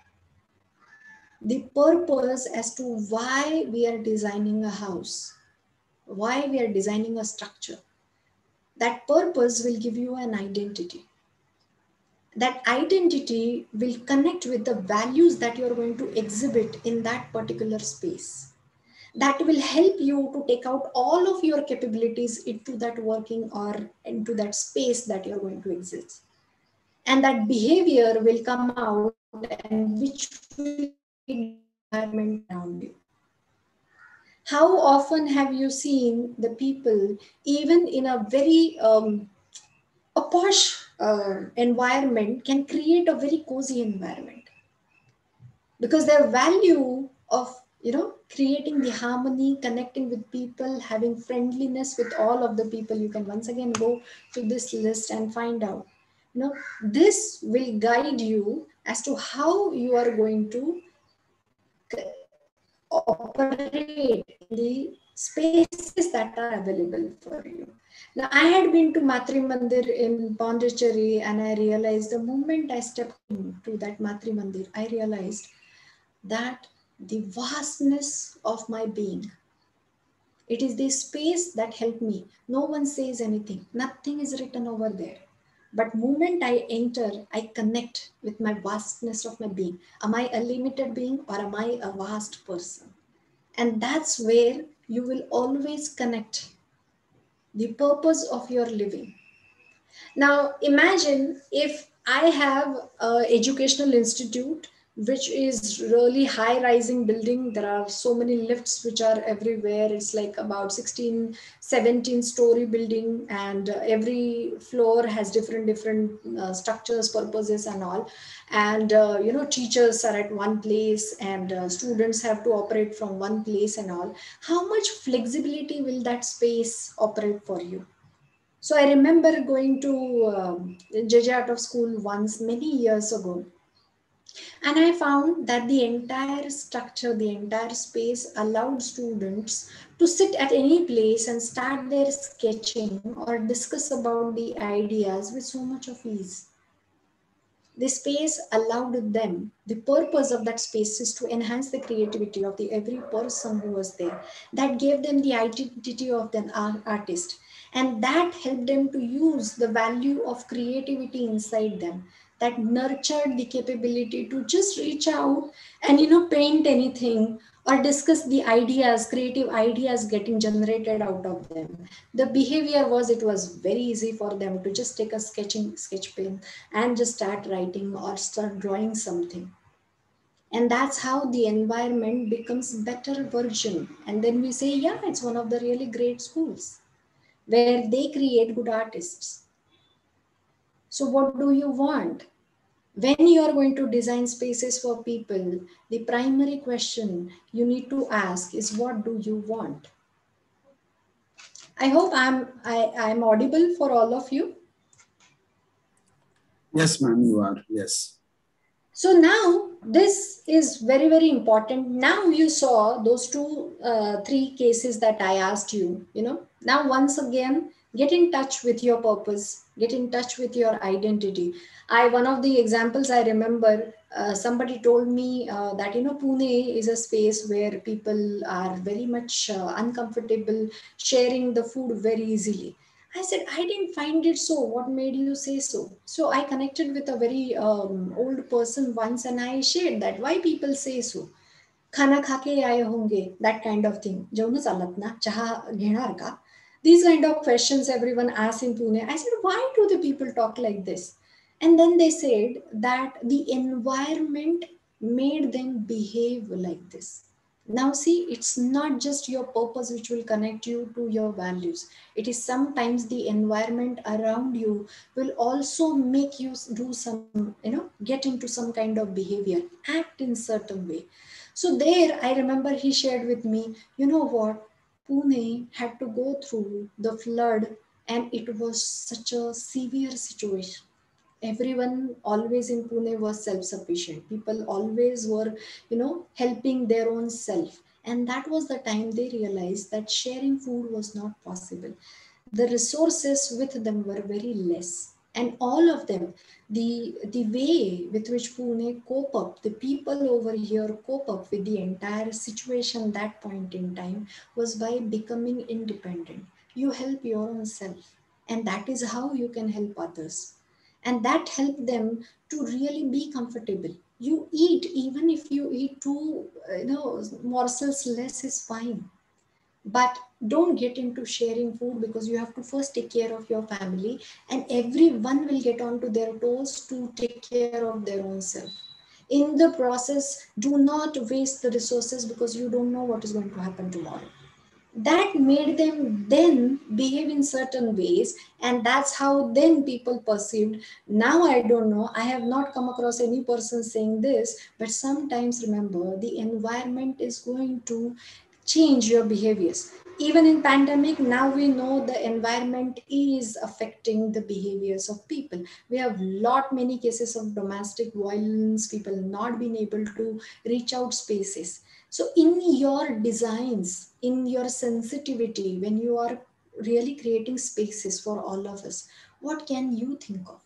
The purpose as to why we are designing a house, why we are designing a structure. That purpose will give you an identity. That identity will connect with the values that you're going to exhibit in that particular space. That will help you to take out all of your capabilities into that working or into that space that you're going to exist. And that behavior will come out, and which will environment around you. How often have you seen the people, even in a very um, a posh uh, environment, can create a very cozy environment, because their value of, you know, creating the harmony, connecting with people, having friendliness with all of the people. You can once again go to this list and find out, you know, this will guide you as to how you are going to operate in the spaces that are available for you. Now, I had been to Matri Mandir in Pondicherry, and I realized the moment I stepped into that Matri Mandir, I realized that the vastness of my being. It is the space that helped me. No one says anything. Nothing is written over there. But moment I enter, I connect with my vastness of my being. Am I a limited being, or am I a vast person? And that's where you will always connect the purpose of your living. Now, imagine if I have an educational institute, which is really high rising building. There are so many lifts which are everywhere. It's like about sixteen, seventeen story building, and every floor has different, different uh, structures, purposes and all. And, uh, you know, teachers are at one place, and uh, students have to operate from one place and all. How much flexibility will that space operate for you? So I remember going to um, J J Out of School once, many years ago. And I found that the entire structure, the entire space allowed students to sit at any place and start their sketching or discuss about the ideas with so much of ease. The space allowed them, the purpose of that space is to enhance the creativity of the every person who was there. That gave them the identity of an artist. And that helped them to use the value of creativity inside them. That nurtured the capability to just reach out and, you know, paint anything, or discuss the ideas, creative ideas getting generated out of them. The behavior was, it was very easy for them to just take a sketching sketch pen and just start writing or start drawing something. And that's how the environment becomes better version. And then we say, yeah, it's one of the really great schools where they create good artists. So what do you want? When you are going to design spaces for people, the primary question you need to ask is, what do you want? I hope I'm I, I'm audible for all of you. Yes, ma'am, you are. Yes. So now this is very, very important. Now you saw those two, uh, three cases that I asked you, you know, now once again, get in touch with your purpose, get in touch with your identity. I, one of the examples I remember, uh, somebody told me uh, that, you know, Pune is a space where people are very much uh, uncomfortable sharing the food very easily. I said, I didn't find it so. What made you say so? So I connected with a very um, old person once and I shared that why people say so. Khana kha ke aaye honge, that kind of thing. Jaunu chalat na, chaha ghenar ka. These kind of questions everyone asks in Pune. I said, why do the people talk like this? And then they said that the environment made them behave like this. Now, see, it's not just your purpose which will connect you to your values. It is sometimes the environment around you will also make you do some, you know, get into some kind of behavior, act in certain way. So there, I remember he shared with me, you know what, Pune had to go through the flood and it was such a severe situation. Everyone always in Pune was self-sufficient. People always were, you know, helping their own self. And that was the time they realized that sharing food was not possible. The resources with them were very less. And all of them, the, the way with which Pune cope up, the people over here cope up with the entire situation that point in time was by becoming independent. You help your own self. And that is how you can help others, and that helped them to really be comfortable. You eat, even if you eat two uh, you know morsels less is fine, but don't get into sharing food because you have to first take care of your family, and everyone will get onto their toes to take care of their own self. In the process, do not waste the resources because you don't know what is going to happen tomorrow. That made them then behave in certain ways, and that's how then people perceived. Now I don't know, I have not come across any person saying this, but sometimes remember, the environment is going to change your behaviors. Even in pandemic, now we know the environment is affecting the behaviors of people. We have lot many cases of domestic violence, people not being able to reach out spaces. So in your designs, in your sensitivity, when you are really creating spaces for all of us, what can you think of?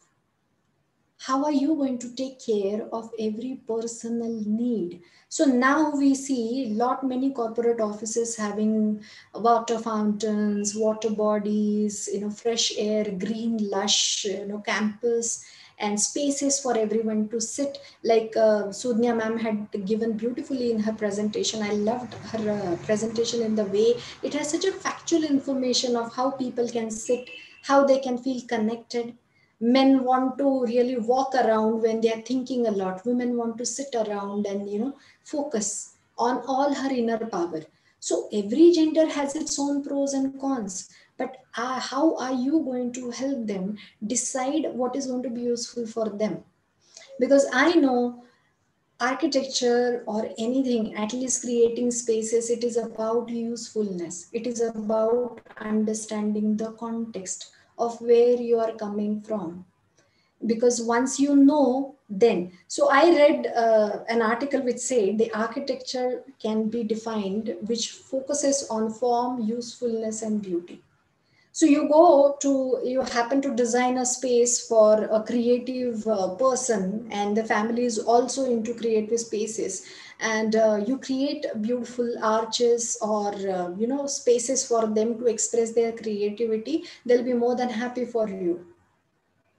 How are you going to take care of every personal need? So now we see lot many corporate offices having water fountains, water bodies, you know, fresh air, green, lush, you know, campus, and spaces for everyone to sit. Like uh, Sudhnya ma'am had given beautifully in her presentation. I loved her uh, presentation in the way it has such a factual information of how people can sit, how they can feel connected. Men want to really walk around when they are thinking a lot. Women want to sit around and, you know, focus on all her inner power. So every gender has its own pros and cons, but uh, how are you going to help them decide what is going to be useful for them? Because I know architecture or anything, at least creating spaces, it is about usefulness. It is about understanding the context of where you are coming from, because once you know, then. So I read uh, an article which said the architecture can be defined which focuses on form, usefulness and beauty. So you go to, you happen to design a space for a creative uh, person, and the family is also into creative spaces, and uh, you create beautiful arches or uh, you know, spaces for them to express their creativity. They'll be more than happy for you.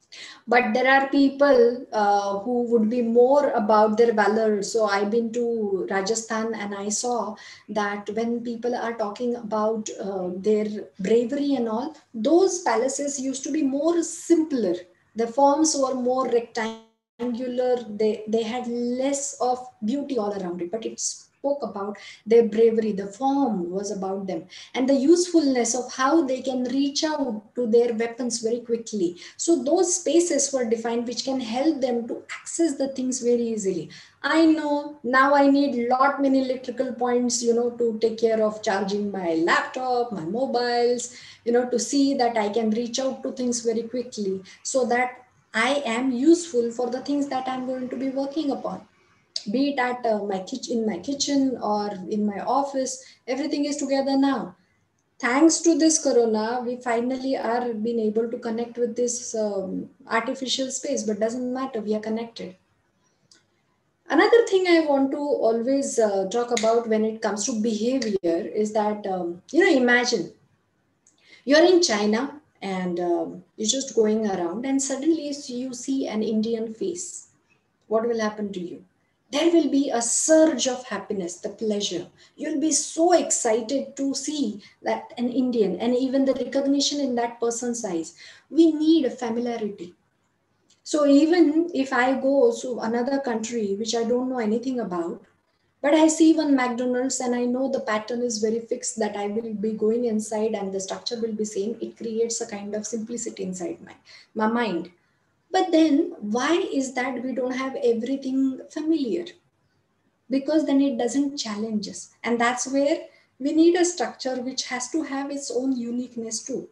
But there are people uh, who would be more about their valor. So I've been to Rajasthan and I saw that when people are talking about uh, their bravery and all, those palaces used to be more simpler. The forms were more rectangular. They, they had less of beauty all around it, but it spoke about their bravery. The form was about them, and the usefulness of how they can reach out to their weapons very quickly. So those spaces were defined which can help them to access the things very easily. I know now I need lot many electrical points, you know, to take care of charging my laptop, my mobiles, you know, to see that I can reach out to things very quickly, so that I am useful for the things that I'm going to be working upon. Be it at uh, my kitchen, in my kitchen or in my office, everything is together now. Thanks to this corona, we finally are being able to connect with this um, artificial space, but doesn't matter, we are connected. Another thing I want to always uh, talk about when it comes to behavior is that, um, you know, imagine you're in China and um, you're just going around and suddenly you see an Indian face. What will happen to you? There will be a surge of happiness, the pleasure. You'll be so excited to see that an Indian and even the recognition in that person's eyes. We need a familiarity. So even if I go to another country, which I don't know anything about, but I see one McDonald's and I know the pattern is very fixed that I will be going inside and the structure will be same, it creates a kind of simplicity inside my, my mind. But then why is that we don't have everything familiar? Because then it doesn't challenge us. And that's where we need a structure which has to have its own uniqueness too.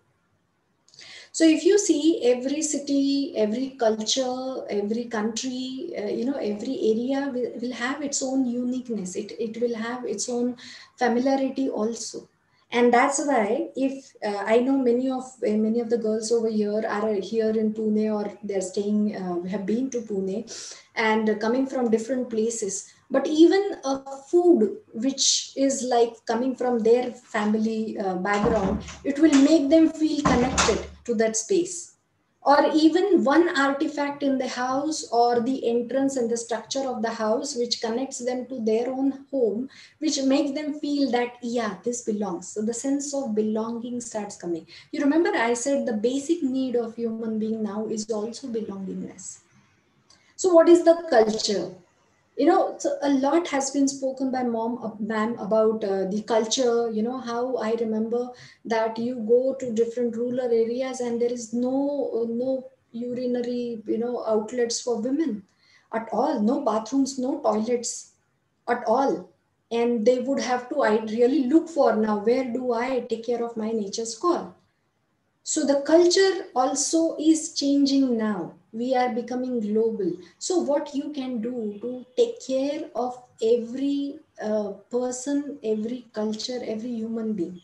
So if you see every city, every culture, every country, uh, you know, every area will, will have its own uniqueness. It, it will have its own familiarity also. And that's why if uh, I know many of uh, many of the girls over here are here in Pune, or they're staying, uh, have been to Pune and coming from different places. But even a food which is like coming from their family uh, background, it will make them feel connected to that space. Or even one artifact in the house or the entrance and the structure of the house which connects them to their own home, which makes them feel that, yeah, this belongs. So the sense of belonging starts coming. You remember I said the basic need of human being now is also belongingness. So what is the culture? You know, so a lot has been spoken by mom uh, ma'am about uh, the culture. You know how I remember that you go to different rural areas and there is no uh, no urinary, you know, outlets for women at all, no bathrooms, no toilets at all. And they would have to, I really look for, now where do I take care of my nature's call? So the culture also is changing now. We are becoming global. So what you can do to take care of every uh, person, every culture, every human being.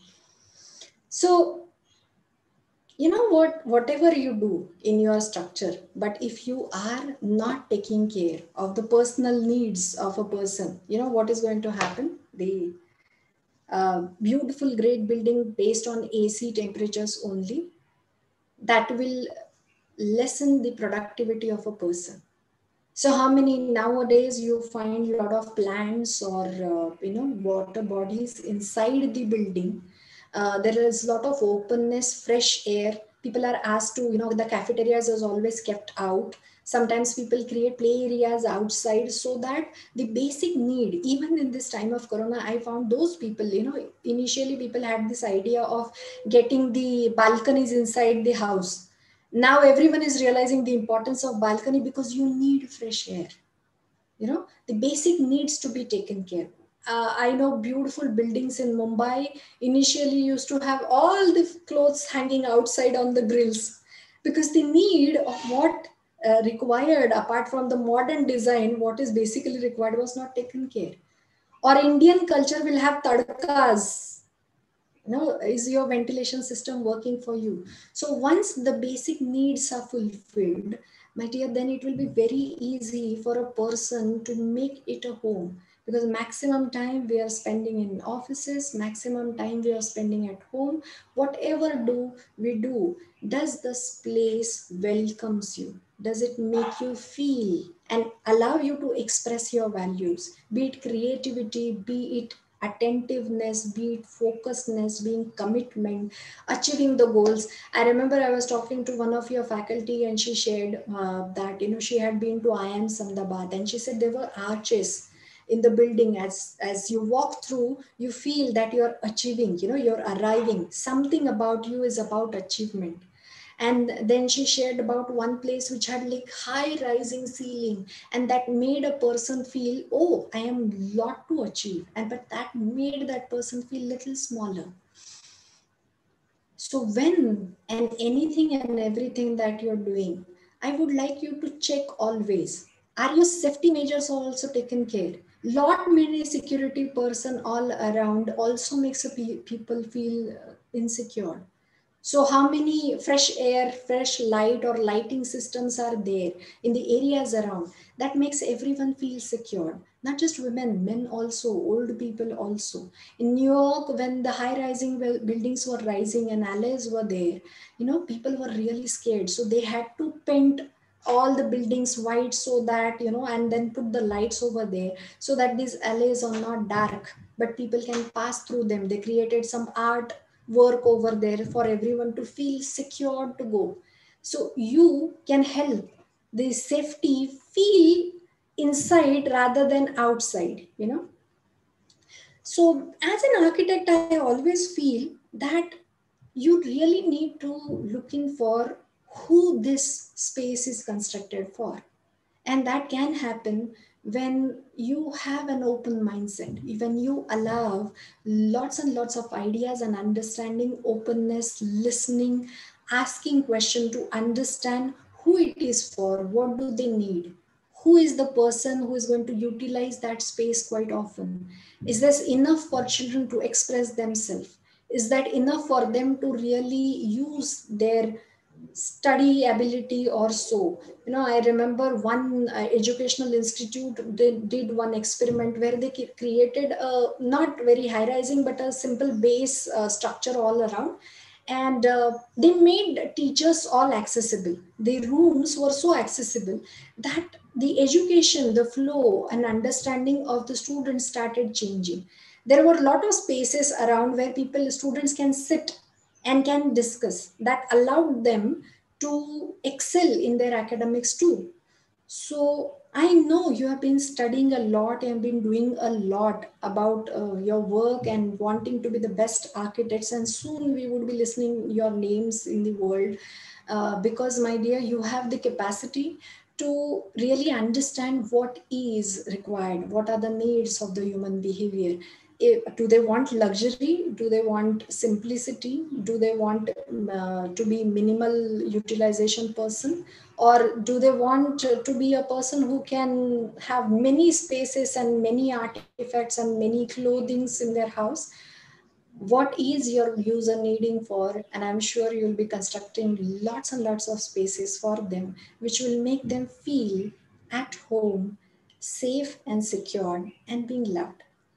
So, you know what, whatever you do in your structure, but if you are not taking care of the personal needs of a person, you know what is going to happen? The uh, beautiful, great building based on A C temperatures only, that will lessen the productivity of a person. So how many nowadays you find a lot of plants or uh, you know, water bodies inside the building. Uh, there is a lot of openness, fresh air. People are asked to, you know, the cafeterias is always kept out. Sometimes people create play areas outside so that the basic need, even in this time of corona, I found those people, you know, initially people had this idea of getting the balconies inside the house. Now everyone is realizing the importance of balcony because you need fresh air. You know, the basic needs to be taken care. uh, I know beautiful buildings in Mumbai initially used to have all the clothes hanging outside on the grills, because the need of what uh, required apart from the modern design, what is basically required was not taken care. Or Indian culture will have tadkas. No, is your ventilation system working for you? So once the basic needs are fulfilled, my dear, then it will be very easy for a person to make it a home. because maximum time we are spending in offices, maximum time we are spending at home. Whatever do we do, does this place welcomes you? Does it make you feel and allow you to express your values, be it creativity, be it attentiveness, be it focusedness, being commitment, achieving the goals? I remember I was talking to one of your faculty and she shared uh, that, you know, she had been to I I M Samdabad and she said there were arches in the building. As, as you walk through, you feel that you're achieving, you know, you're arriving. Something about you is about achievement. And then she shared about one place which had like high rising ceiling, and that made a person feel, oh, I am lot to achieve, and but that made that person feel little smaller. So when and anything and everything that you're doing, I would like you to check always, are your safety measures also taken care? Lot many security person all around also makes a pe people feel uh, insecure. So how many fresh air, fresh light or lighting systems are there in the areas around? That makes everyone feel secure. Not just women, men also, old people also. In New York, when the high-rising buildings were rising and alleys were there, you know, people were really scared. So they had to paint all the buildings white so that, you know, and then put the lights over there so that these alleys are not dark, but people can pass through them. They created some art work over there for everyone to feel secure to go. So you can help the safety feel inside rather than outside, you know. So as an architect, I always feel that you really need to looking for who this space is constructed for. And that can happen when you have an open mindset, when you allow lots and lots of ideas and understanding, openness, listening, asking questions to understand who it is for, what do they need, who is the person who is going to utilize that space quite often. Is this enough for children to express themselves? Is that enough for them to really use their study ability or so? You know, I remember one uh, educational institute, they did one experiment where they created a not very high rising but a simple base uh, structure all around, and uh, they made teachers all accessible. The rooms were so accessible that the education, the flow and understanding of the students started changing. There were a lot of spaces around where people, students can sit and can discuss, that allowed them to excel in their academics too. So I know you have been studying a lot and been doing a lot about uh, your work and wanting to be the best architects, and soon we would be listening your names in the world uh, because my dear, you have the capacity to really understand what is required, what are the needs of the human behavior. Do they want luxury? Do they want simplicity? Do they want uh, to be minimal utilization person? Or do they want to be a person who can have many spaces and many artifacts and many clothings in their house? What is your user needing for? And I'm sure you'll be constructing lots and lots of spaces for them, which will make them feel at home, safe and secure and being loved.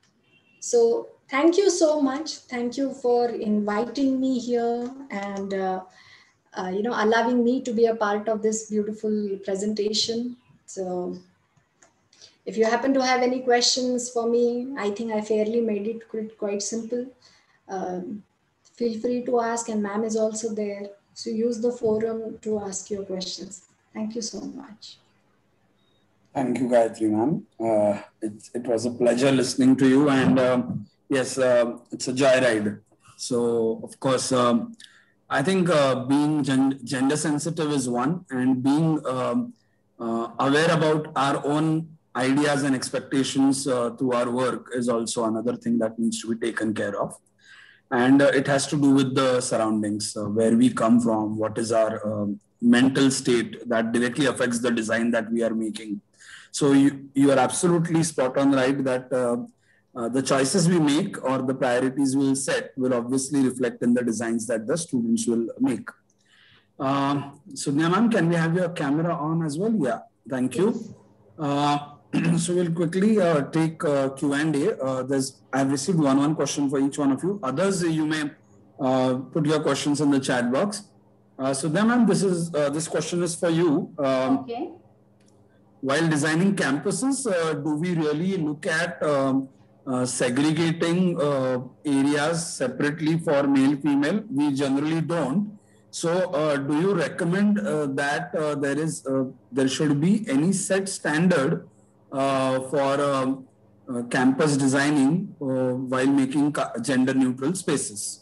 So thank you so much. Thank you for inviting me here and uh, uh, you know, allowing me to be a part of this beautiful presentation. So if you happen to have any questions for me, I think I fairly made it quite, quite simple. Um, feel free to ask, and ma'am is also there. So use the forum to ask your questions. Thank you so much. Thank you, Gayatri, ma'am. Uh, it, it was a pleasure listening to you. And um, yes, uh, it's a joyride. So, of course, um, I think uh, being gen gender sensitive is one, and being um, uh, aware about our own ideas and expectations uh, through our work is also another thing that needs to be taken care of. And uh, it has to do with the surroundings, uh, where we come from, what is our um, mental state that directly affects the design that we are making. So you, you are absolutely spot on, right, that uh, uh, the choices we make or the priorities we'll set will obviously reflect in the designs that the students will make. Uh, so, Nya ma'am, can we have your camera on as well? Yeah, thank you. Uh, So we'll quickly uh, take uh, Q and A. Uh, there's I've received one one question for each one of you. Others, you may uh, put your questions in the chat box. Uh, so then, ma'am, this is uh, this question is for you. Um, okay. While designing campuses, uh, do we really look at um, uh, segregating uh, areas separately for male, female? We generally don't. So, uh, do you recommend uh, that uh, there is uh, there should be any set standard uh, for um, uh, campus designing uh, while making gender neutral spaces?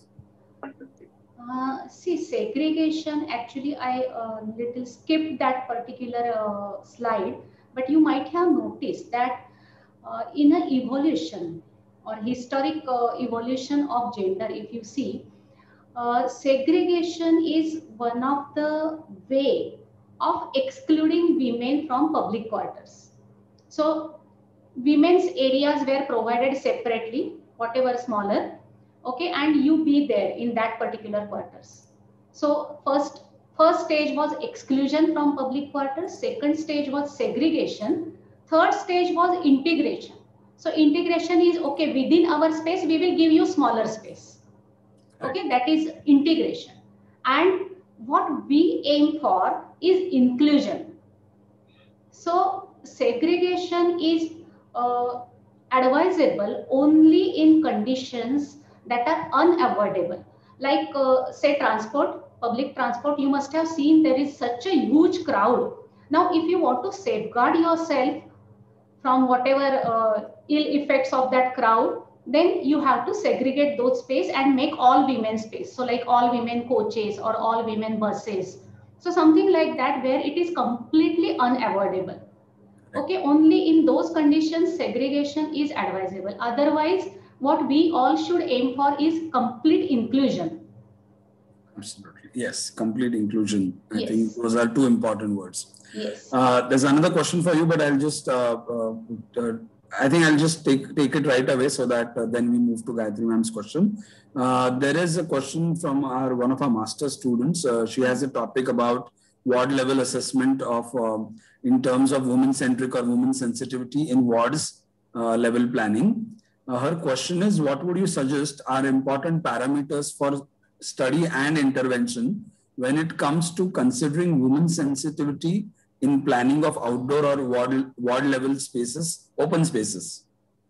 Uh, see, segregation, actually, I uh, little skipped that particular uh, slide, but you might have noticed that uh, in an evolution or historic uh, evolution of gender, if you see, uh, segregation is one of the way of excluding women from public quarters. So, women's areas were provided separately, whatever smaller, okay, and you be there in that particular quarters. So first first stage was exclusion from public quarters, second stage was segregation, third stage was integration. So integration is, okay, within our space we will give you smaller space, okay, that is integration. And what we aim for is inclusion. So segregation is uh, advisable only in conditions that are unavoidable, like uh, say transport, public transport. You must have seen there is such a huge crowd. Now if you want to safeguard yourself from whatever uh, ill effects of that crowd, then you have to segregate those space and make all women space, so like all women coaches or all women buses, so something like that where it is completely unavoidable. Okay, only in those conditions segregation is advisable. Otherwise, what we all should aim for is complete inclusion. Absolutely. Yes, complete inclusion. I yes. think those are two important words. Yes. Uh, there's another question for you, but I'll just, uh, uh, uh, I think I'll just take, take it right away so that uh, then we move to Gayatri ma'am's question. Uh, there is a question from our one of our master students. Uh, she has a topic about ward level assessment of um, in terms of women-centric or women sensitivity in wards uh, level planning. Uh, her question is, what would you suggest are important parameters for study and intervention when it comes to considering women sensitivity in planning of outdoor or ward, ward level spaces, open spaces?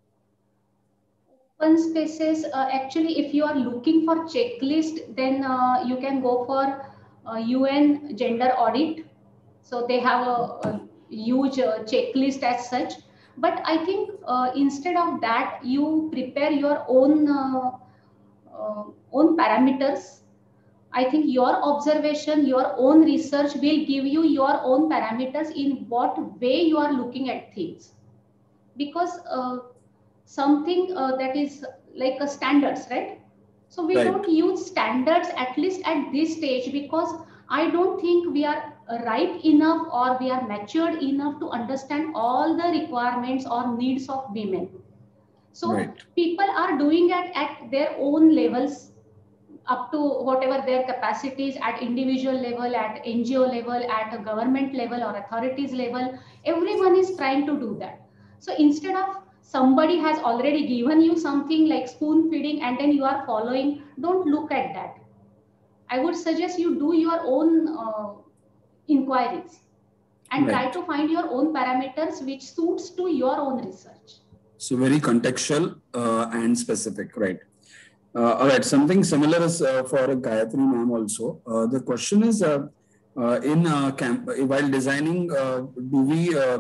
Open spaces, uh, actually, if you are looking for checklist, then uh, you can go for uh, U N gender audit. So they have a, a huge uh, checklist as such. But I think uh, instead of that, you prepare your own uh, uh, own parameters. I think your observation, your own research will give you your own parameters in what way you are looking at things. Because uh, something uh, that is like a standards, right? So we right. don't use standards at least at this stage, because I don't think we are ripe enough or we are matured enough to understand all the requirements or needs of women. So right. people are doing it at their own levels, up to whatever their capacities at individual level, at N G O level, at a government level or authorities level. Everyone is trying to do that. So instead of somebody has already given you something like spoon feeding and then you are following, don't look at that. I would suggest you do your own uh, inquiries and right. try to find your own parameters which suits to your own research. So very contextual uh, and specific, right? Uh, all right, something similar is uh, for Gayatri ma'am also. Uh, the question is, uh, uh, in uh, camp, while designing, uh, do we, uh,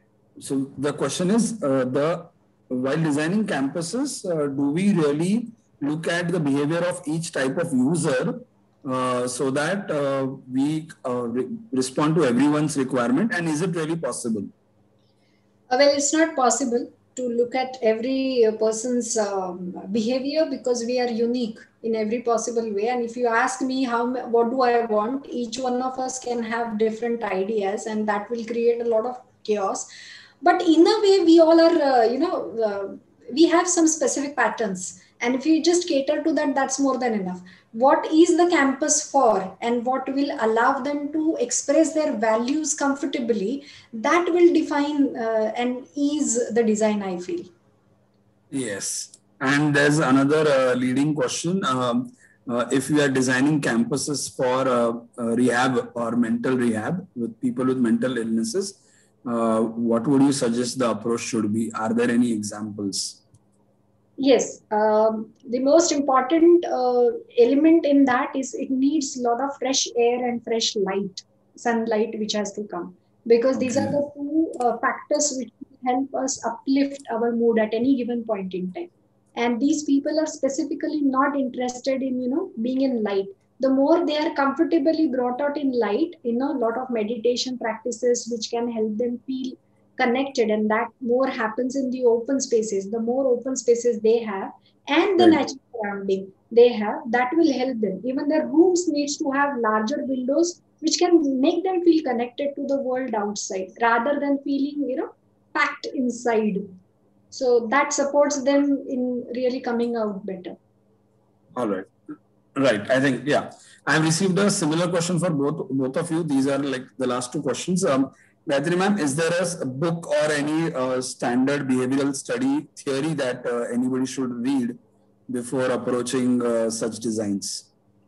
so the question is, uh, the while designing campuses, uh, do we really look at the behavior of each type of user uh, so that uh, we uh, re respond to everyone's requirement, and is it really possible? Uh, well, it's not possible to look at every person's um, behavior, because we are unique in every possible way. And if you ask me how, what do I want, each one of us can have different ideas, and that will create a lot of chaos. But in a way, we all are, uh, you know, uh, we have some specific patterns, And if you just cater to that, that's more than enough. What is the campus for and what will allow them to express their values comfortably, that will define uh, and ease the design, I feel. Yes. And there's another uh, leading question. Um, uh, if we are designing campuses for uh, uh, rehab or mental rehab with people with mental illnesses, uh, what would you suggest the approach should be? Are there any examples? Yes, um, the most important uh, element in that is it needs a lot of fresh air and fresh light, sunlight, which has to come, because these Okay. are the two uh, factors which help us uplift our mood at any given point in time. And these people are specifically not interested in, you know, being in light. The more they are comfortably brought out in light, you know, a lot of meditation practices which can help them feel connected, and that more happens in the open spaces. The more open spaces they have and the Right. natural surrounding they have, that will help them. Even their rooms needs to have larger windows which can make them feel connected to the world outside rather than feeling, you know, packed inside. So that supports them in really coming out better. All right. Right. I think, yeah. I have received a similar question for both both of you. These are like the last two questions. Um, Gayatri ma'am, is there a book or any uh, standard behavioral study theory that uh, anybody should read before approaching uh, such designs?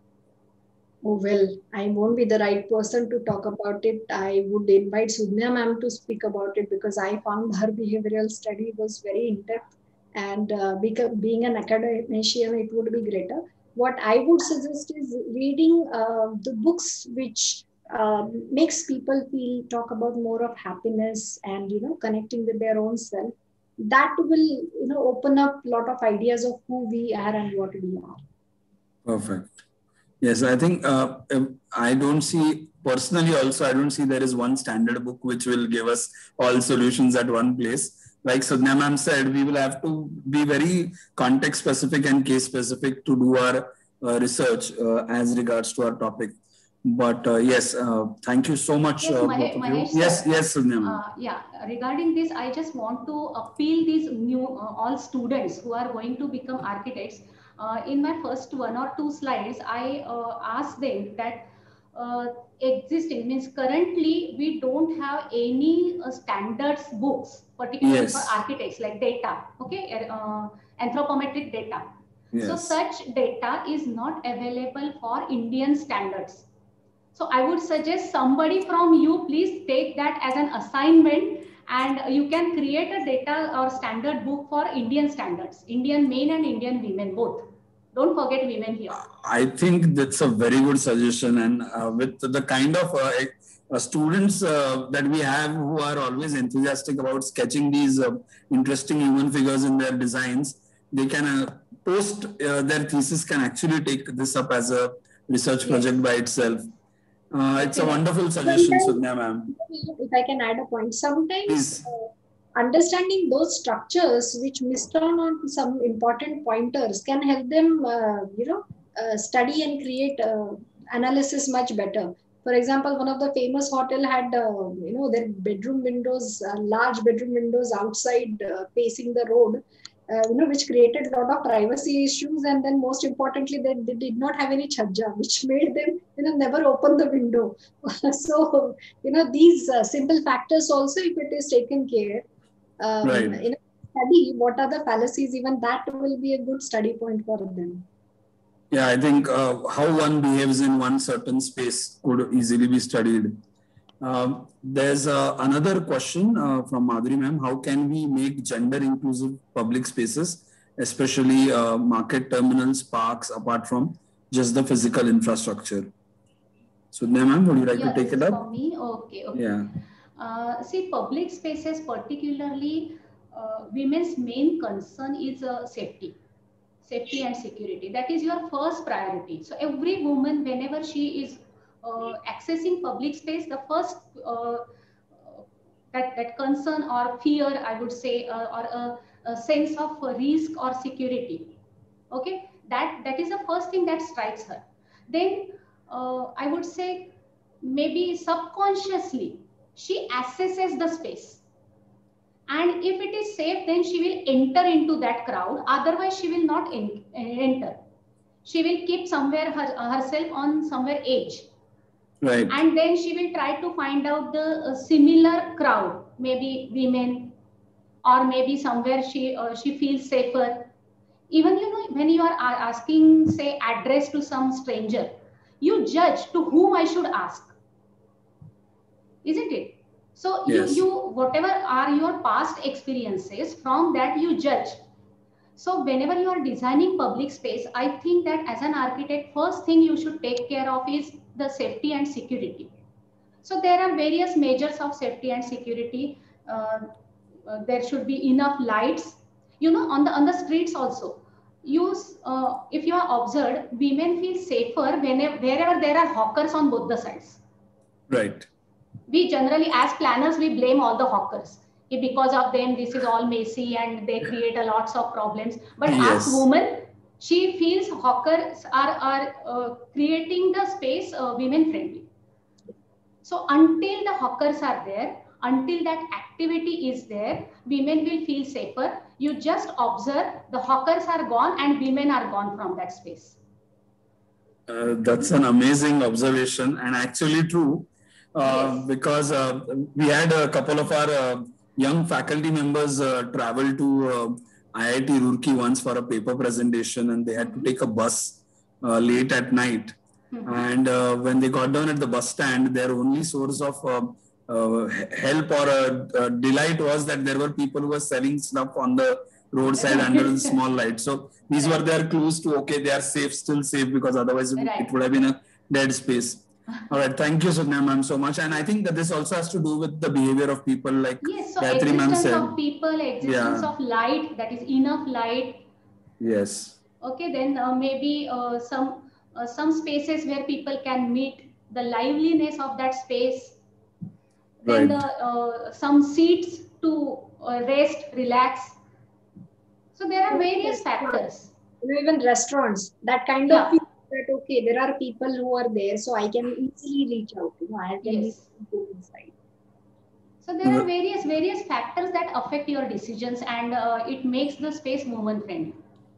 Oh, well, I won't be the right person to talk about it. I would invite Sudhnya ma'am to speak about it because I found her behavioral study was very in-depth, and uh, because being an academician, it would be greater. What I would suggest is reading uh, the books which uh, makes people feel, talk about more of happiness and, you know, connecting with their own self. That will, you know, open up a lot of ideas of who we are and what we are. Perfect. Yes, I think uh, I don't see, personally also, I don't see there is one standard book which will give us all solutions at one place. Like Sudhnya ma'am said, we will have to be very context specific and case specific to do our uh, research uh, as regards to our topic. But uh, yes, uh, thank you so much. Yes, uh, Mahesh, both of Mahesh you. Yes, sir. yes, Sudhnya ma'am. Uh, yeah, regarding this, I just want to appeal these new, uh, all students who are going to become architects. Uh, in my first one or two slides, I uh, asked them that uh, existing means currently we don't have any uh, standards books, particularly Yes. for architects, like data, okay, uh, anthropometric data. Yes. So such data is not available for Indian standards. So I would suggest somebody from you, please take that as an assignment, and you can create a data or standard book for Indian standards, Indian men and Indian women, both. Don't forget women here. I think that's a very good suggestion. And uh, with the kind of uh, uh, students uh, that we have who are always enthusiastic about sketching these uh, interesting human figures in their designs, they can uh, post uh, their thesis can actually take this up as a research project yes. by itself. Uh, it's a wonderful suggestion, Sudhnya ma'am. If I can add a point, sometimes uh, understanding those structures which missed on on some important pointers can help them, uh, you know, uh, study and create uh, analysis much better. For example, one of the famous hotel had, uh, you know, their bedroom windows, uh, large bedroom windows outside uh, facing the road. Uh, you know, which created a lot of privacy issues, and then most importantly, they, they did not have any chhajja, which made them, you know, never open the window. So, you know, these uh, simple factors also, if it is taken care, um, right. in a study, what are the fallacies? Even that will be a good study point for them. Yeah, I think uh, how one behaves in one certain space could easily be studied. Um, there's uh, another question uh, from Madhuri ma'am. How can we make gender inclusive public spaces, especially uh, market terminals, parks, apart from just the physical infrastructure? Sudhnya ma'am, would you like yeah, to take it up? For me, okay, okay. Yeah. Uh, see, public spaces, particularly uh, women's main concern is uh, safety, safety and security. That is your first priority. So every woman, whenever she is Uh, accessing public space, the first uh, that, that concern or fear, I would say, uh, or a, a sense of risk or security, okay, that that is the first thing that strikes her. Then uh, I would say maybe subconsciously she assesses the space. And if it is safe, then she will enter into that crowd. Otherwise, she will not en enter. She will keep somewhere her, herself on somewhere edge. Right. And then she will try to find out the uh, similar crowd, maybe women, or maybe somewhere she uh, she feels safer. Even, you know, when you are asking, say, address to some stranger, you judge to whom I should ask, isn't it? So Yes. you, you, whatever are your past experiences, from that you judge. So whenever you are designing public space, I think that as an architect, first thing you should take care of is the safety and security. So there are various measures of safety and security. Uh, uh, there should be enough lights. You know, on the on the streets also. Use uh, if you are observed, women feel safer whenever wherever there are hawkers on both the sides. Right. We generally, as planners, we blame all the hawkers. Because of them, this is all messy and they create a lots of problems. But Yes. as woman, she feels hawkers are, are uh, creating the space uh, women friendly. So until the hawkers are there, until that activity is there, women will feel safer. You just observe, the hawkers are gone and women are gone from that space. Uh, that's an amazing observation and actually true. Uh, Yes. Because uh, we had a couple of our uh, young faculty members uh, travel to uh, I I T Roorkee once for a paper presentation, and they had Mm-hmm. to take a bus uh, late at night. Mm-hmm. And uh, when they got down at the bus stand, their only source of uh, uh, help or uh, delight was that there were people who were selling stuff on the roadside under the small light. So these right. were their clues to, okay, they are safe, still safe, because otherwise right. it would have been a dead space. All right, thank you, Sudhna ma'am, so much. And I think that this also has to do with the behavior of people, like yes, so Gayatri ma'am said. Existence of people, existence yeah. of light, that is enough light. Yes. Okay, then uh, maybe uh, some uh, some spaces where people can meet, the liveliness of that space. Then Right. the, uh, some seats to uh, rest, relax. So there are various factors. You know, even restaurants, that kind yeah. of people that, okay, there are people who are there, so I can easily reach out. You know, I can yes. go inside. So there are various various factors that affect your decisions, and uh, it makes the space woman friendly.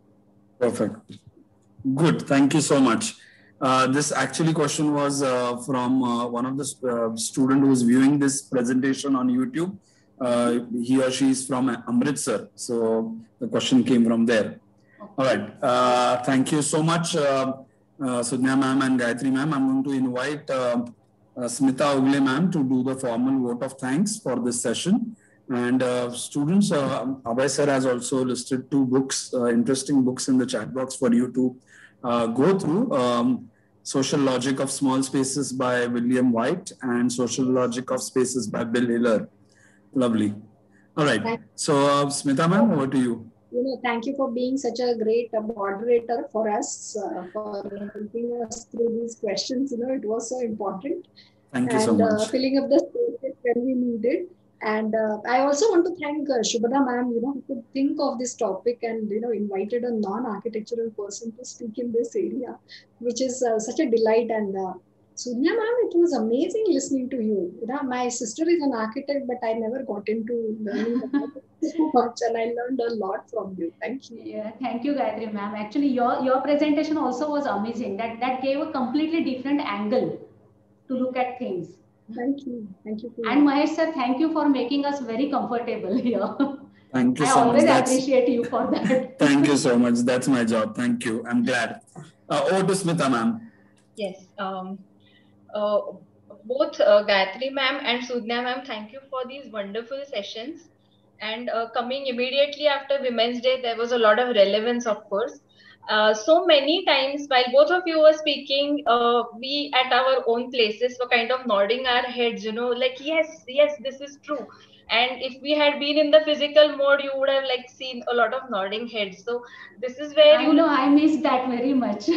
Perfect. Good. Thank you so much. Uh, this actually question was uh, from uh, one of the uh, student who is viewing this presentation on YouTube. Uh, he or she is from Amritsar. So the question came from there. Okay. All right. Uh, thank you so much, uh, uh, Sudhna ma'am and Gayatri ma'am. I'm going to invite uh, uh, Smita Ugle ma'am to do the formal vote of thanks for this session. And uh, students, uh, Abhay sir has also listed two books, uh, interesting books in the chat box for you to uh, go through. Um, Social Logic of Small Spaces by William White and Social Logic of Spaces by Bill Hiller. Lovely. All right. So, uh, Smita ma'am, over to you. You know, thank you for being such a great uh, moderator for us, uh, for helping us through these questions. You know, it was so important. Thank you and, so much. Uh, filling up the spaces when we needed. And uh, I also want to thank uh, Shubhada ma'am, you know, who could think of this topic and, you know, invited a non-architectural person to speak in this area, which is uh, such a delight. And uh, Sudhna ma'am, it was amazing listening to you. You know, my sister is an architect, but I never got into learning about it so much, and I learned a lot from you. Thank you. Yeah, thank you, Gayatri ma'am. Actually, your, your presentation also was amazing. That, that gave a completely different angle to look at things. Thank you. Thank you. And Mahesh sir, thank you for making us very comfortable here. Thank you I so much. I always That's... appreciate you for that. Thank you so much. That's my job. Thank you. I'm glad. Uh, over to Smita ma'am. Yes. Um, uh, both uh, Gayatri ma'am and Sudhna ma'am, thank you for these wonderful sessions. And uh, coming immediately after Women's Day, there was a lot of relevance, of course. Uh, so many times while both of you were speaking, uh, we at our own places were kind of nodding our heads, you know, like, yes, yes, this is true. And if we had been in the physical mode, you would have like seen a lot of nodding heads. So this is where I you know I missed that very much.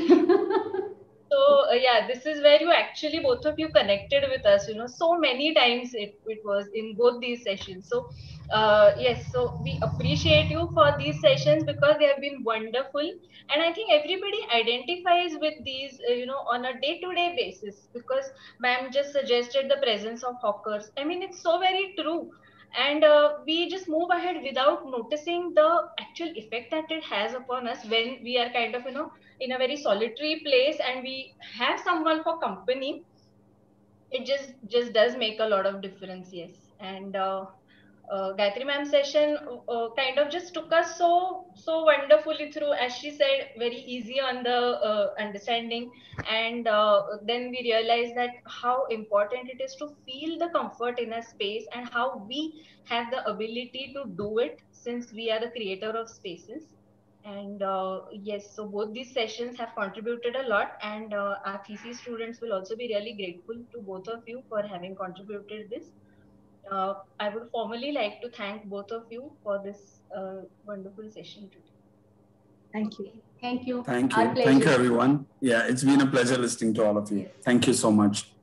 So uh, yeah, this is where you actually both of you connected with us, you know, so many times it, it was in both these sessions. So uh, yes, so we appreciate you for these sessions because they have been wonderful. And I think everybody identifies with these, uh, you know, on a day-to-day basis, because ma'am just suggested the presence of hawkers. I mean, it's so very true. And uh, we just move ahead without noticing the actual effect that it has upon us when we are kind of, you know, in a very solitary place and we have someone for company. It just just does make a lot of difference. Yes. And uh, uh, Gayatri ma'am session uh, kind of just took us so so wonderfully through, as she said, very easy on the uh, understanding. And uh, then we realized that how important it is to feel the comfort in a space and how we have the ability to do it since we are the creator of spaces. And uh, yes, so both these sessions have contributed a lot, and uh, our thesis students will also be really grateful to both of you for having contributed this. uh, I would formally like to thank both of you for this uh, wonderful session today. Thank you. Thank you. Thank Our you. pleasure. Thank you, everyone. Yeah, it's been a pleasure listening to all of you. Yes. Thank you so much.